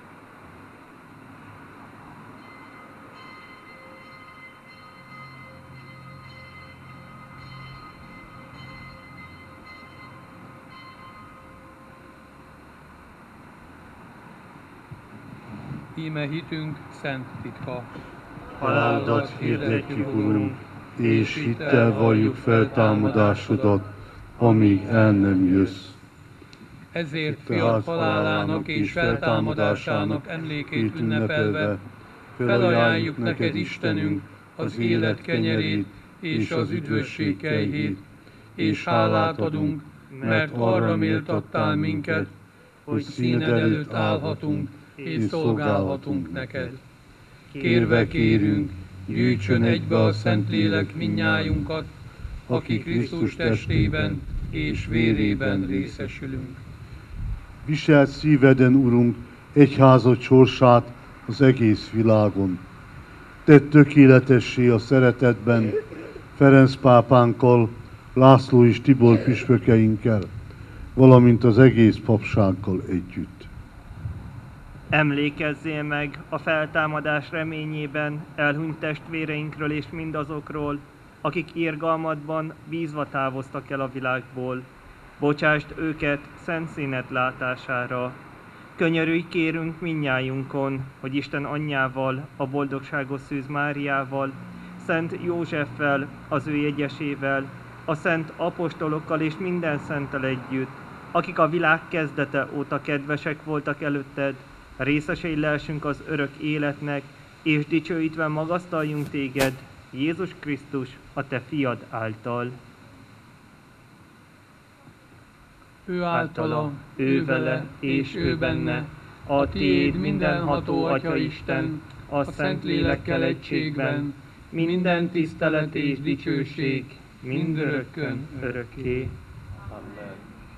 Íme hitünk szent titka. Halálodat hirdetjük, Urunk, és hittel valljuk feltámadásodat, amíg el nem jössz. Ezért fiad halálának és feltámadásának emlékét ünnepelve, felajánljuk neked, Istenünk, az élet kenyerét és az üdvösség kelyhét, és hálát adunk, mert arra méltattál minket, hogy színed előtt állhatunk és szolgálhatunk neked. Kérve kérünk, gyűjtsön egybe a Szentlélek mindnyájunkat, aki Krisztus testében és vérében részesülünk. Viselt szíveden, Urunk, egyházad sorsát az egész világon. Tedd tökéletessé a szeretetben Ferenc pápánkkal, László és Tibor püspökeinkkel, valamint az egész papsággal együtt. Emlékezzél meg a feltámadás reményében elhunyt testvéreinkről és mindazokról, akik irgalmadban bízva távoztak el a világból. Bocsásd őket szent színet látására. Könyörülj kérünk mindnyájunkon, hogy Isten anyjával, a boldogságos Szűz Máriával, Szent Józseffel, az ő jegyesével, a szent apostolokkal és minden szenttel együtt, akik a világ kezdete óta kedvesek voltak előtted, részesei lehessünk az örök életnek, és dicsőítve magasztaljunk téged, Jézus Krisztus, a te fiad által. Ő általa, ő vele, és ő benne, a tiéd mindenható Atya Isten, a Szent Lélekkel egységben, minden tisztelet és dicsőség, mindörökkön örökké. Amen.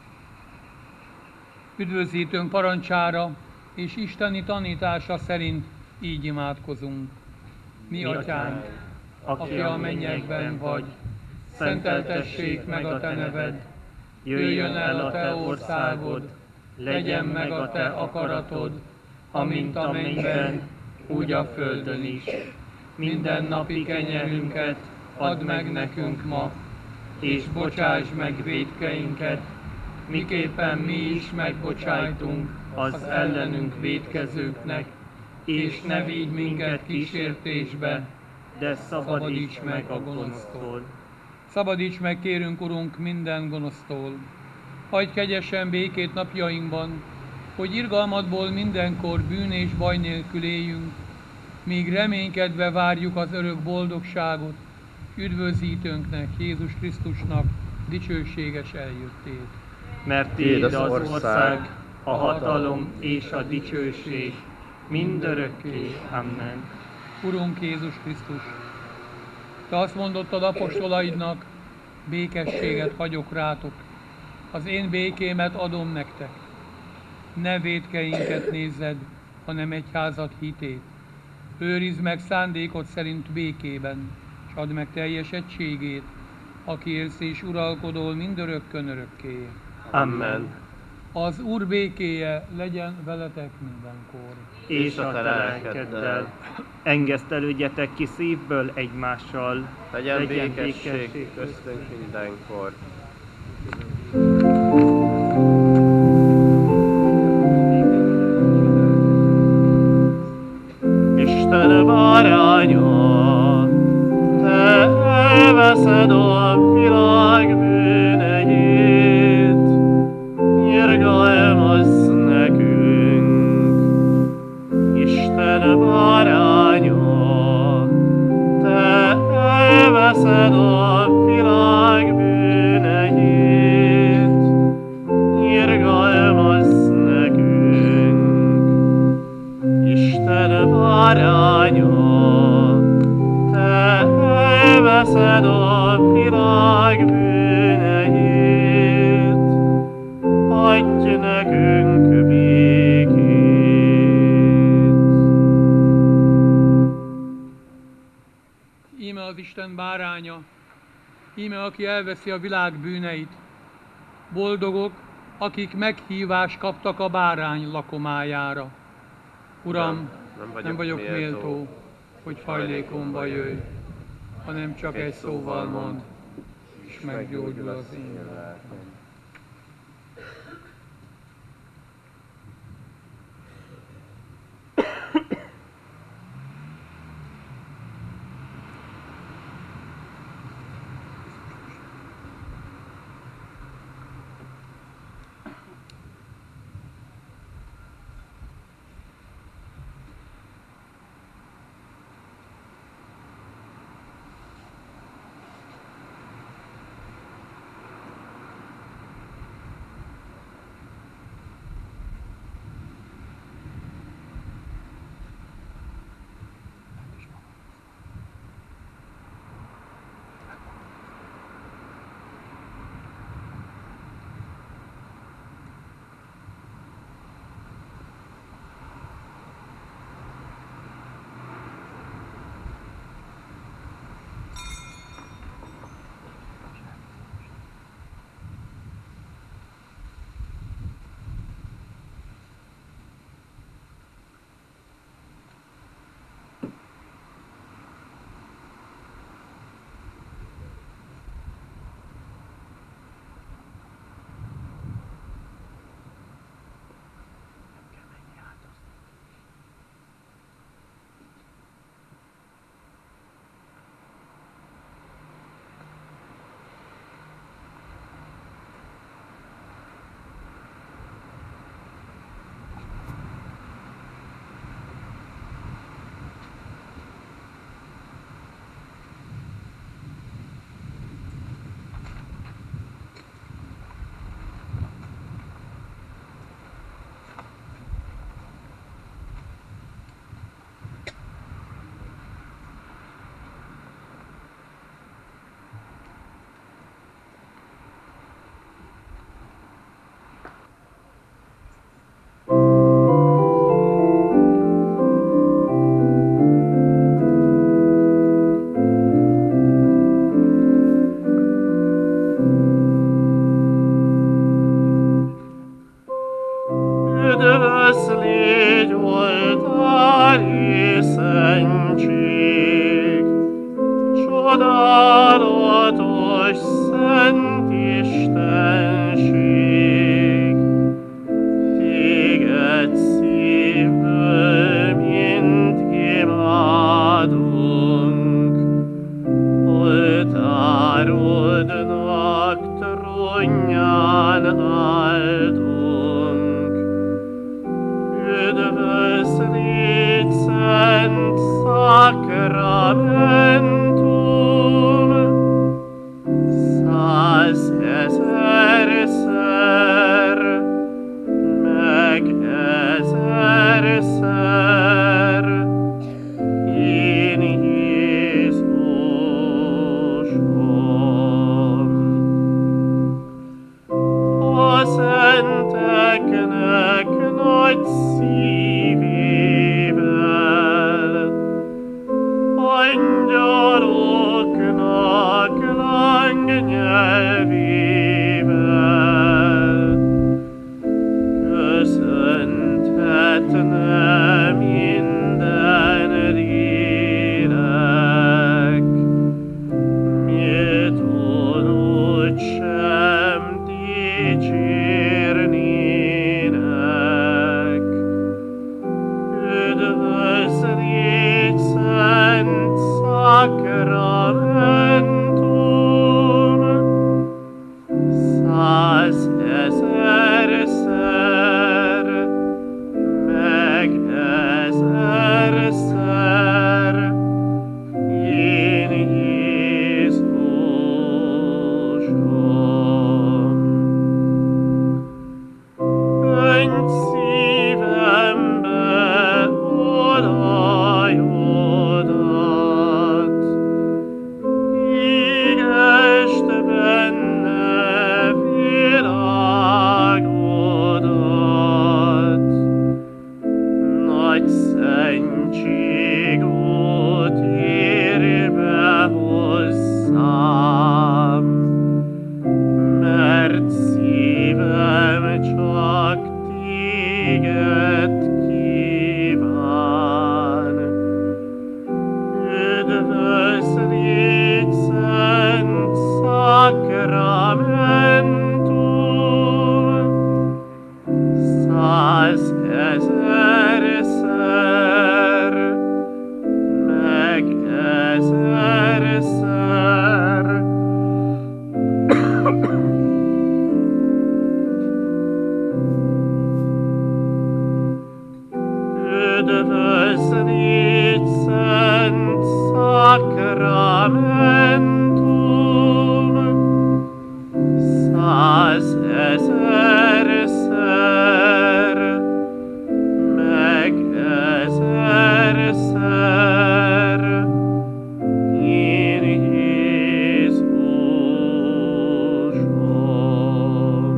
Üdvözítőnk parancsára és isteni tanítása szerint így imádkozunk. Mi atyánk, aki a mennyekben vagy, szenteltessék meg a te neved, jöjjön el a te országod, legyen meg a te akaratod, amint a mennyben, úgy a földön is. Minden napi kenyerünket add meg nekünk ma, és bocsásd meg vétkeinket, miképpen mi is megbocsájtunk az ellenünk vétkezőknek, és ne vigy minket kísértésbe, De szabadíts meg a gonosztól. Szabadíts meg, kérünk, Urunk, minden gonosztól. Hagyj kegyesen békét napjainkban, hogy irgalmadból mindenkor bűn és baj nélkül éljünk, míg reménykedve várjuk az örök boldogságot, üdvözítőnknek, Jézus Krisztusnak dicsőséges eljöttét. Mert tiéd az ország, a hatalom és a dicsőség, mindörökké. Amen. Urunk Jézus Krisztus, te azt mondottad apostolaidnak, békességet hagyok rátok, az én békémet adom nektek. Ne vétkeinket nézzed, hanem egyházad hitét. Őrizd meg szándékod szerint békében, és add meg teljes egységét, aki élsz és uralkodol mindörökkön örökké. Amen. Az Úr békéje legyen veletek mindenkor. És a te lelkeddel. Engesztelődjetek ki szívből egymással. Legyen békesség köztünk mindenkor. Isten báránya, te elveszed a világ bűneit, irgalmazz nekünk. Isten báránya, te elveszed a világ bűneit, irgalmazz nekünk. Isten báránya, te elveszed a világ bűneit, adj nekünk békét. Íme az Isten báránya, íme aki elveszi a világ bűneit. Boldogok, akik meghívást kaptak a bárány lakomájára. Uram, nem vagyok méltó, hogy fajlékomba jöjj, hanem csak egy szóval mondd, és meggyógyul az én lelkem. csodálatos szent Istenség, téged szívből mind imádunk, oltárodnak trónján áldunk. Üdvös légy, szent szakramentum, 100 000-szer, meg 1000-szer, én Jézusom. A szenteknek nagy szívével, angyaloknak lángnyelvével köszönthetne minden lélek, méltón úgy sem dicsérnének. Üdvös légy, szent szakramentum, 100 000-szer, meg 1000-szer, én Jézusom. Öngy szívembe olajodott, égest benne világodat. Nagy szentség volt, érj be hozzám, mert szívem csak téged kíván. Üdvös légy, szent szakramentum, 100 000-szer, meg 1000-szer, üdvös légy, szent szakramentum, 100 000-szer, meg 1000-szer, én Jézusom.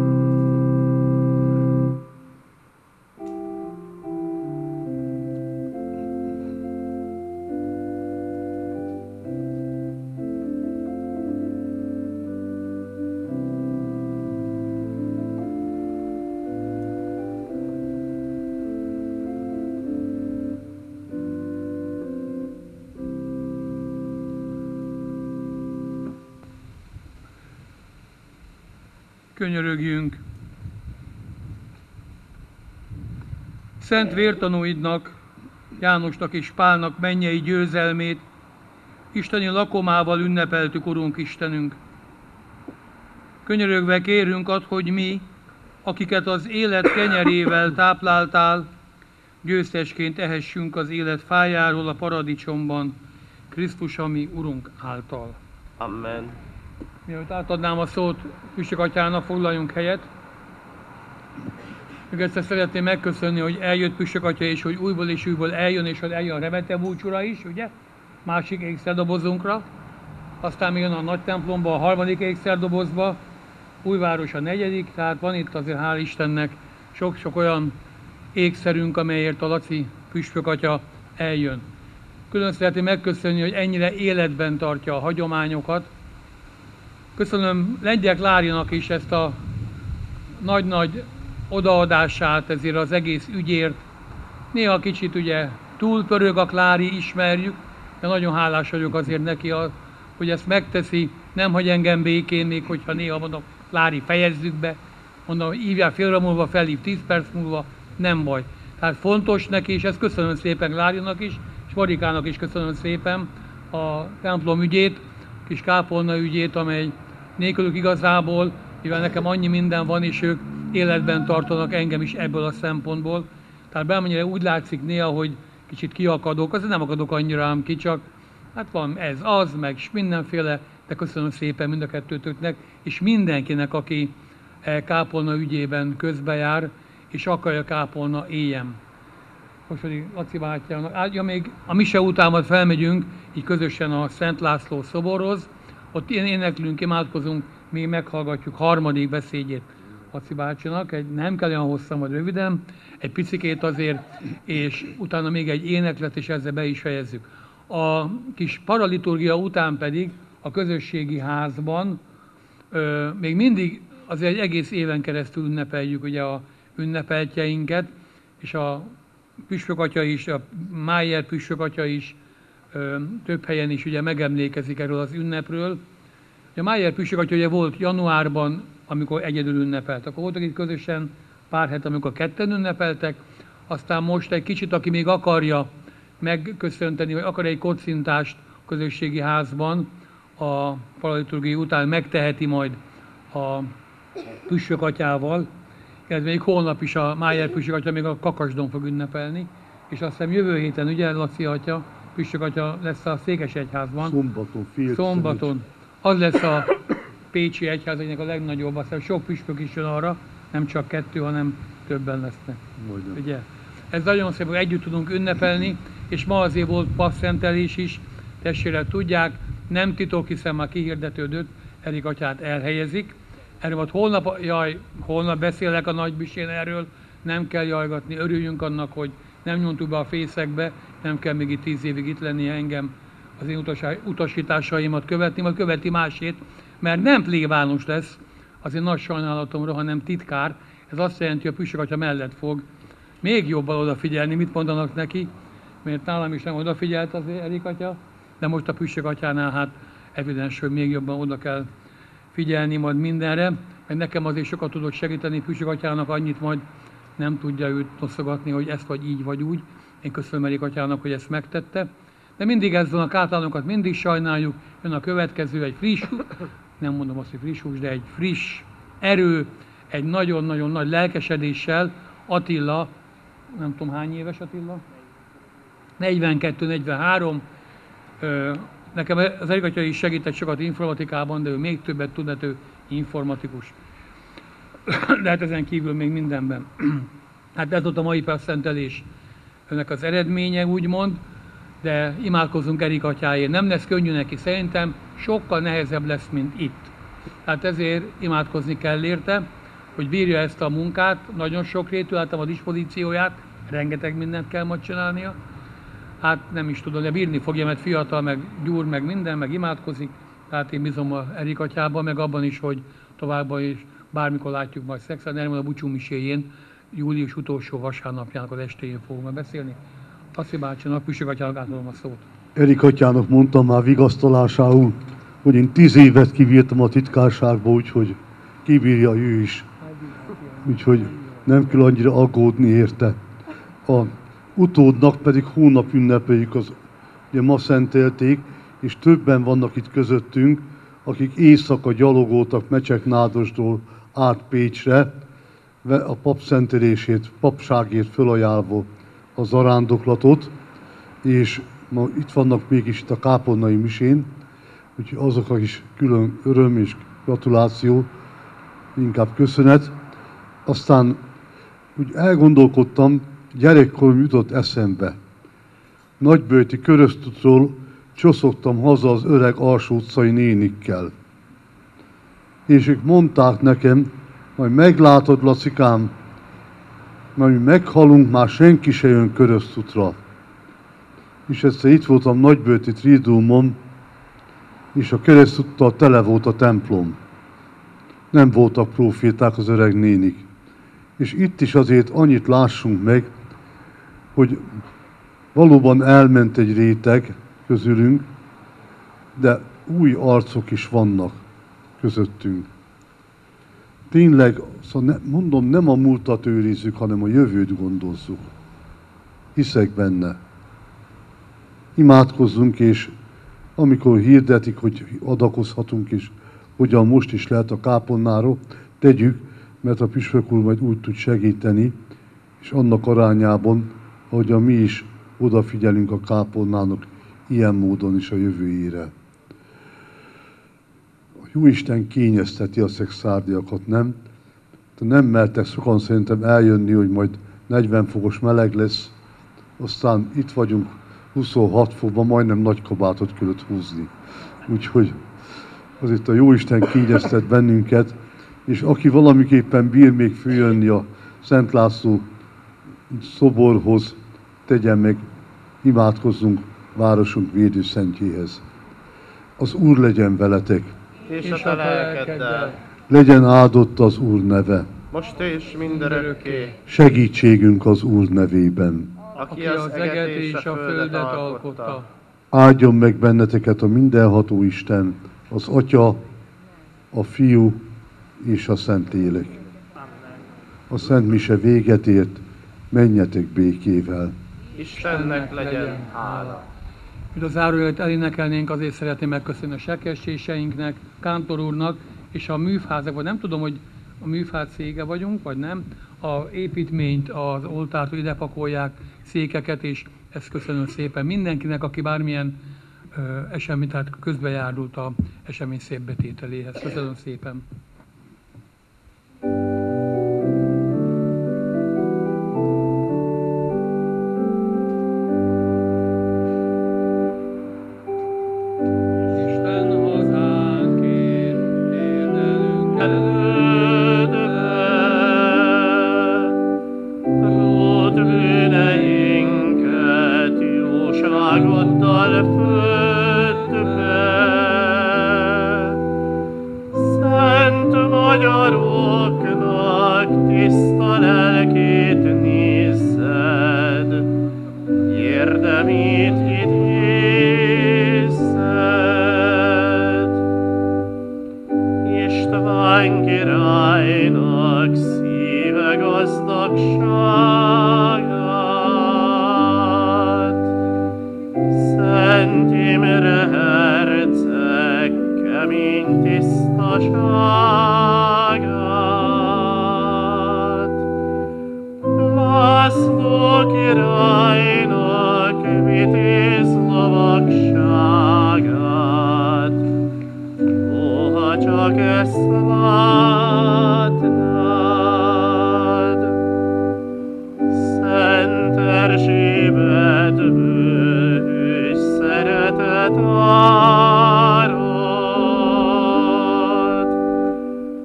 Könyörögjünk. Szent vértanúidnak, Jánosnak és Pálnak mennyei győzelmét isteni lakomával ünnepeltük, Urunk Istenünk. Könyörögve kérünk add, hogy mi, akiket az élet kenyerével tápláltál, győztesként ehessünk az élet fájáról a paradicsomban, Krisztus, ami Urunk által. Amen. Mielőtt átadnám a szót Püspök atyának, foglaljunk helyet. Még egyszer szeretném megköszönni, hogy eljött Püspök atya, és hogy újból és újból eljön, és hogy eljön a remete búcsúra is, ugye? Másik ékszerdobozunkra. Aztán még jön a nagy templomba, a harmadik ékszerdobozba, Újváros a negyedik, tehát van itt azért, hál' Istennek, sok-sok olyan ékszerünk, amelyért a Laci Püspök atya eljön. Külön szeretném megköszönni, hogy ennyire életben tartja a hagyományokat. Köszönöm Lengyel Klárinak is ezt a nagy-nagy odaadását ezért az egész ügyért. Néha kicsit ugye túlpörög a Klári, ismerjük, de nagyon hálás vagyok azért neki, hogy hogy ezt megteszi, nem hagy engem békén, még hogyha néha mondom, Lári, fejezzük be, mondom, hívjál fél óra múlva, felhív 10 perc múlva, nem baj. Tehát fontos neki, és ezt köszönöm szépen Lárinak is, és Marikának is köszönöm szépen a templom ügyét, kis kápolna ügyét, amely nélkülük igazából, mivel nekem annyi minden van, és ők életben tartanak engem is ebből a szempontból. Tehát bármennyire úgy látszik néha, hogy kicsit kiakadok, azért nem akadok annyira ám ki, csak hát van ez, az, meg mindenféle, de köszönöm szépen mind a kettőtöknek, és mindenkinek, aki kápolna ügyében közbejár, és akarja kápolna éljen. Most pedig Laci bátyának, még a mise után majd felmegyünk, így közösen a Szent László szoborhoz, ott éneklünk, imádkozunk, még meghallgatjuk harmadik beszédjét Laci bácsinak, nem kell olyan hosszan, vagy röviden, egy picikét azért, és utána még egy éneklet, és ezzel be is fejezzük. A kis paraliturgia után pedig a közösségi házban még mindig azért egy egész éven keresztül ünnepeljük ugye a ünnepeltjeinket, és a püspök atya is, a Májer püspök atya is több helyen is ugye megemlékezik erről az ünnepről. A Májer püspök atya ugye volt januárban, amikor egyedül ünnepelt. Akkor voltak itt közösen pár het, amikor ketten ünnepeltek, aztán most egy kicsit, aki még akarja megköszönteni, vagy akar egy kocintást a közösségi házban, a paraliturgia után megteheti majd a püspök atyával, illetve még holnap is a Májer püspök atya még a Kakasdon fog ünnepelni, és azt hiszem jövő héten, ugye Laci atya, püspök atya lesz a Székesegyházban. Szombaton. Az lesz a Pécsi Egyház egynek a legnagyobb, azt hiszem sok püspök is jön arra, nem csak 2, hanem többen lesznek. Ugye? Ez nagyon szép, hogy együtt tudunk ünnepelni, és ma azért volt passzszentelés is, testvérek tudják, nem titok, hiszen már kihirdetődött, Erik atyát elhelyezik. Erről majd holnap beszélek a nagybisén erről, nem kell jajgatni, örüljünk annak, hogy nem nyomtuk be a fészekbe, nem kell még itt 10 évig itt lennie engem, az én utasításaimat követni, majd követi másét, mert nem plébános lesz, azért nagy sajnálatomra, hanem titkár. Ez azt jelenti, hogy a püspök atya mellett fog még jobban odafigyelni, mit mondanak neki, mert nálam is nem odafigyelt az Erik atya, de most a püspök atyánál hát evidens, hogy még jobban oda kell figyelni majd mindenre, mert nekem azért sokat tudok segíteni püspök atyának, annyit majd nem tudja őt noszogatni, hogy ezt vagy így vagy úgy. Én köszönöm Erik atyának, hogy ezt megtette. De mindig ez van, a káplánokat mindig sajnáljuk, jön a következő, egy friss, nem mondom azt, hogy friss hús, de egy friss erő, egy nagyon-nagyon nagy lelkesedéssel. Attila, nem tudom hány éves Attila? 42-43. Nekem az Erik atya is segített sokat informatikában, de ő még többet tud, mert ő informatikus. De hát ezen kívül még mindenben. Hát ez ott a mai passzentelés önnek az eredménye, úgymond, de imádkozzunk Erik atyáért. Nem lesz könnyű neki, szerintem sokkal nehezebb lesz, mint itt. Tehát ezért imádkozni kell érte, hogy bírja ezt a munkát, nagyon sokrétű, láttam a dispozícióját, rengeteg mindent kell majd csinálnia. Hát nem is tudom, de bírni fogja, mert fiatal, meg gyúr, meg minden, meg imádkozik. Tehát én bízom a Erik atyában, meg abban is, hogy továbbá is bármikor látjuk majd szexuális, nem a búcsú miséjén, július utolsó vasárnapjának az estéjén fogunk majd beszélni. Laci bácsinak, püspök atyának átadom a szót. Erik atyának mondtam már vigasztalásául, hogy én 10 évet kibírtam a titkárságba, úgyhogy kibírja ő is. Úgyhogy nem kell annyira aggódni érte. A utódnak pedig hónap ünnepeljük, ugye ma szentelték, és többen vannak itt közöttünk, akik éjszaka gyalogoltak Mecseknádasdól át Pécsre, a pap szentelését, papságért fölajánlva a zarándoklatot, és ma itt vannak mégis itt a kápolnai misén, úgyhogy azoknak is külön öröm és gratuláció, inkább köszönet. Aztán úgy elgondolkodtam, gyerekkorom jutott eszembe. Nagyböjti Köröztútról csoszogtam haza az öreg Alsó utcai nénikkel. És ők mondták nekem, majd meglátod, Lacikám, majd mi meghalunk, már senki se jön Köröztútra. És egyszer itt voltam Nagyböjti Triduumon, és a Keresztúttal tele volt a templom. Nem voltak proféták az öreg nénik. És itt is azért annyit lássunk meg, hogy valóban elment egy réteg közülünk, de új arcok is vannak közöttünk. Tényleg, szóval mondom, nem a múltat őrizzük, hanem a jövőt gondozzuk. Hiszek benne. Imádkozzunk, és amikor hirdetik, hogy adakozhatunk, és hogyan most is lehet a kápolnáról, tegyük, mert a püspök úr majd úgy tud segíteni, és annak arányában, ahogyan mi is odafigyelünk a kápolnának ilyen módon is a jövőjére. A Jóisten kényezteti a szexárdiakat, nem? Nem mertek sokan szerintem eljönni, hogy majd 40 fokos meleg lesz, aztán itt vagyunk 26 fokban, majdnem nagy kabátot kellett húzni. Úgyhogy azért a Jóisten kényeztet bennünket, és aki valamiképpen bír még följönni a Szent László szoborhoz, tegyen meg, imádkozzunk városunk védőszentjéhez. Az Úr legyen veletek! És a te lelkeddel. Legyen áldott az Úr neve! Most és mindörökké. Segítségünk az Úr nevében! Aki az eget és a földet alkotta. Áldjon meg benneteket a mindenható Isten, az Atya, a Fiú és a Szentlélek. A Szent Mise véget ért, menjetek békével. Istennek legyen hála. Hogy a zárójelet elénekelnénk, azért szeretném megköszönni a sekeséseinknek, Kántor úrnak, és a műfházak, vagy nem tudom, hogy a műfáz cége vagyunk, vagy nem, a építményt, az oltárt ide pakolják, székeket, és ezt köszönöm szépen mindenkinek, aki bármilyen esemény, tehát közbejárult a esemény szép betételéhez. Köszönöm szépen!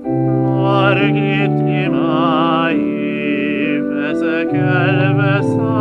Margit imái, ezek elveszállt.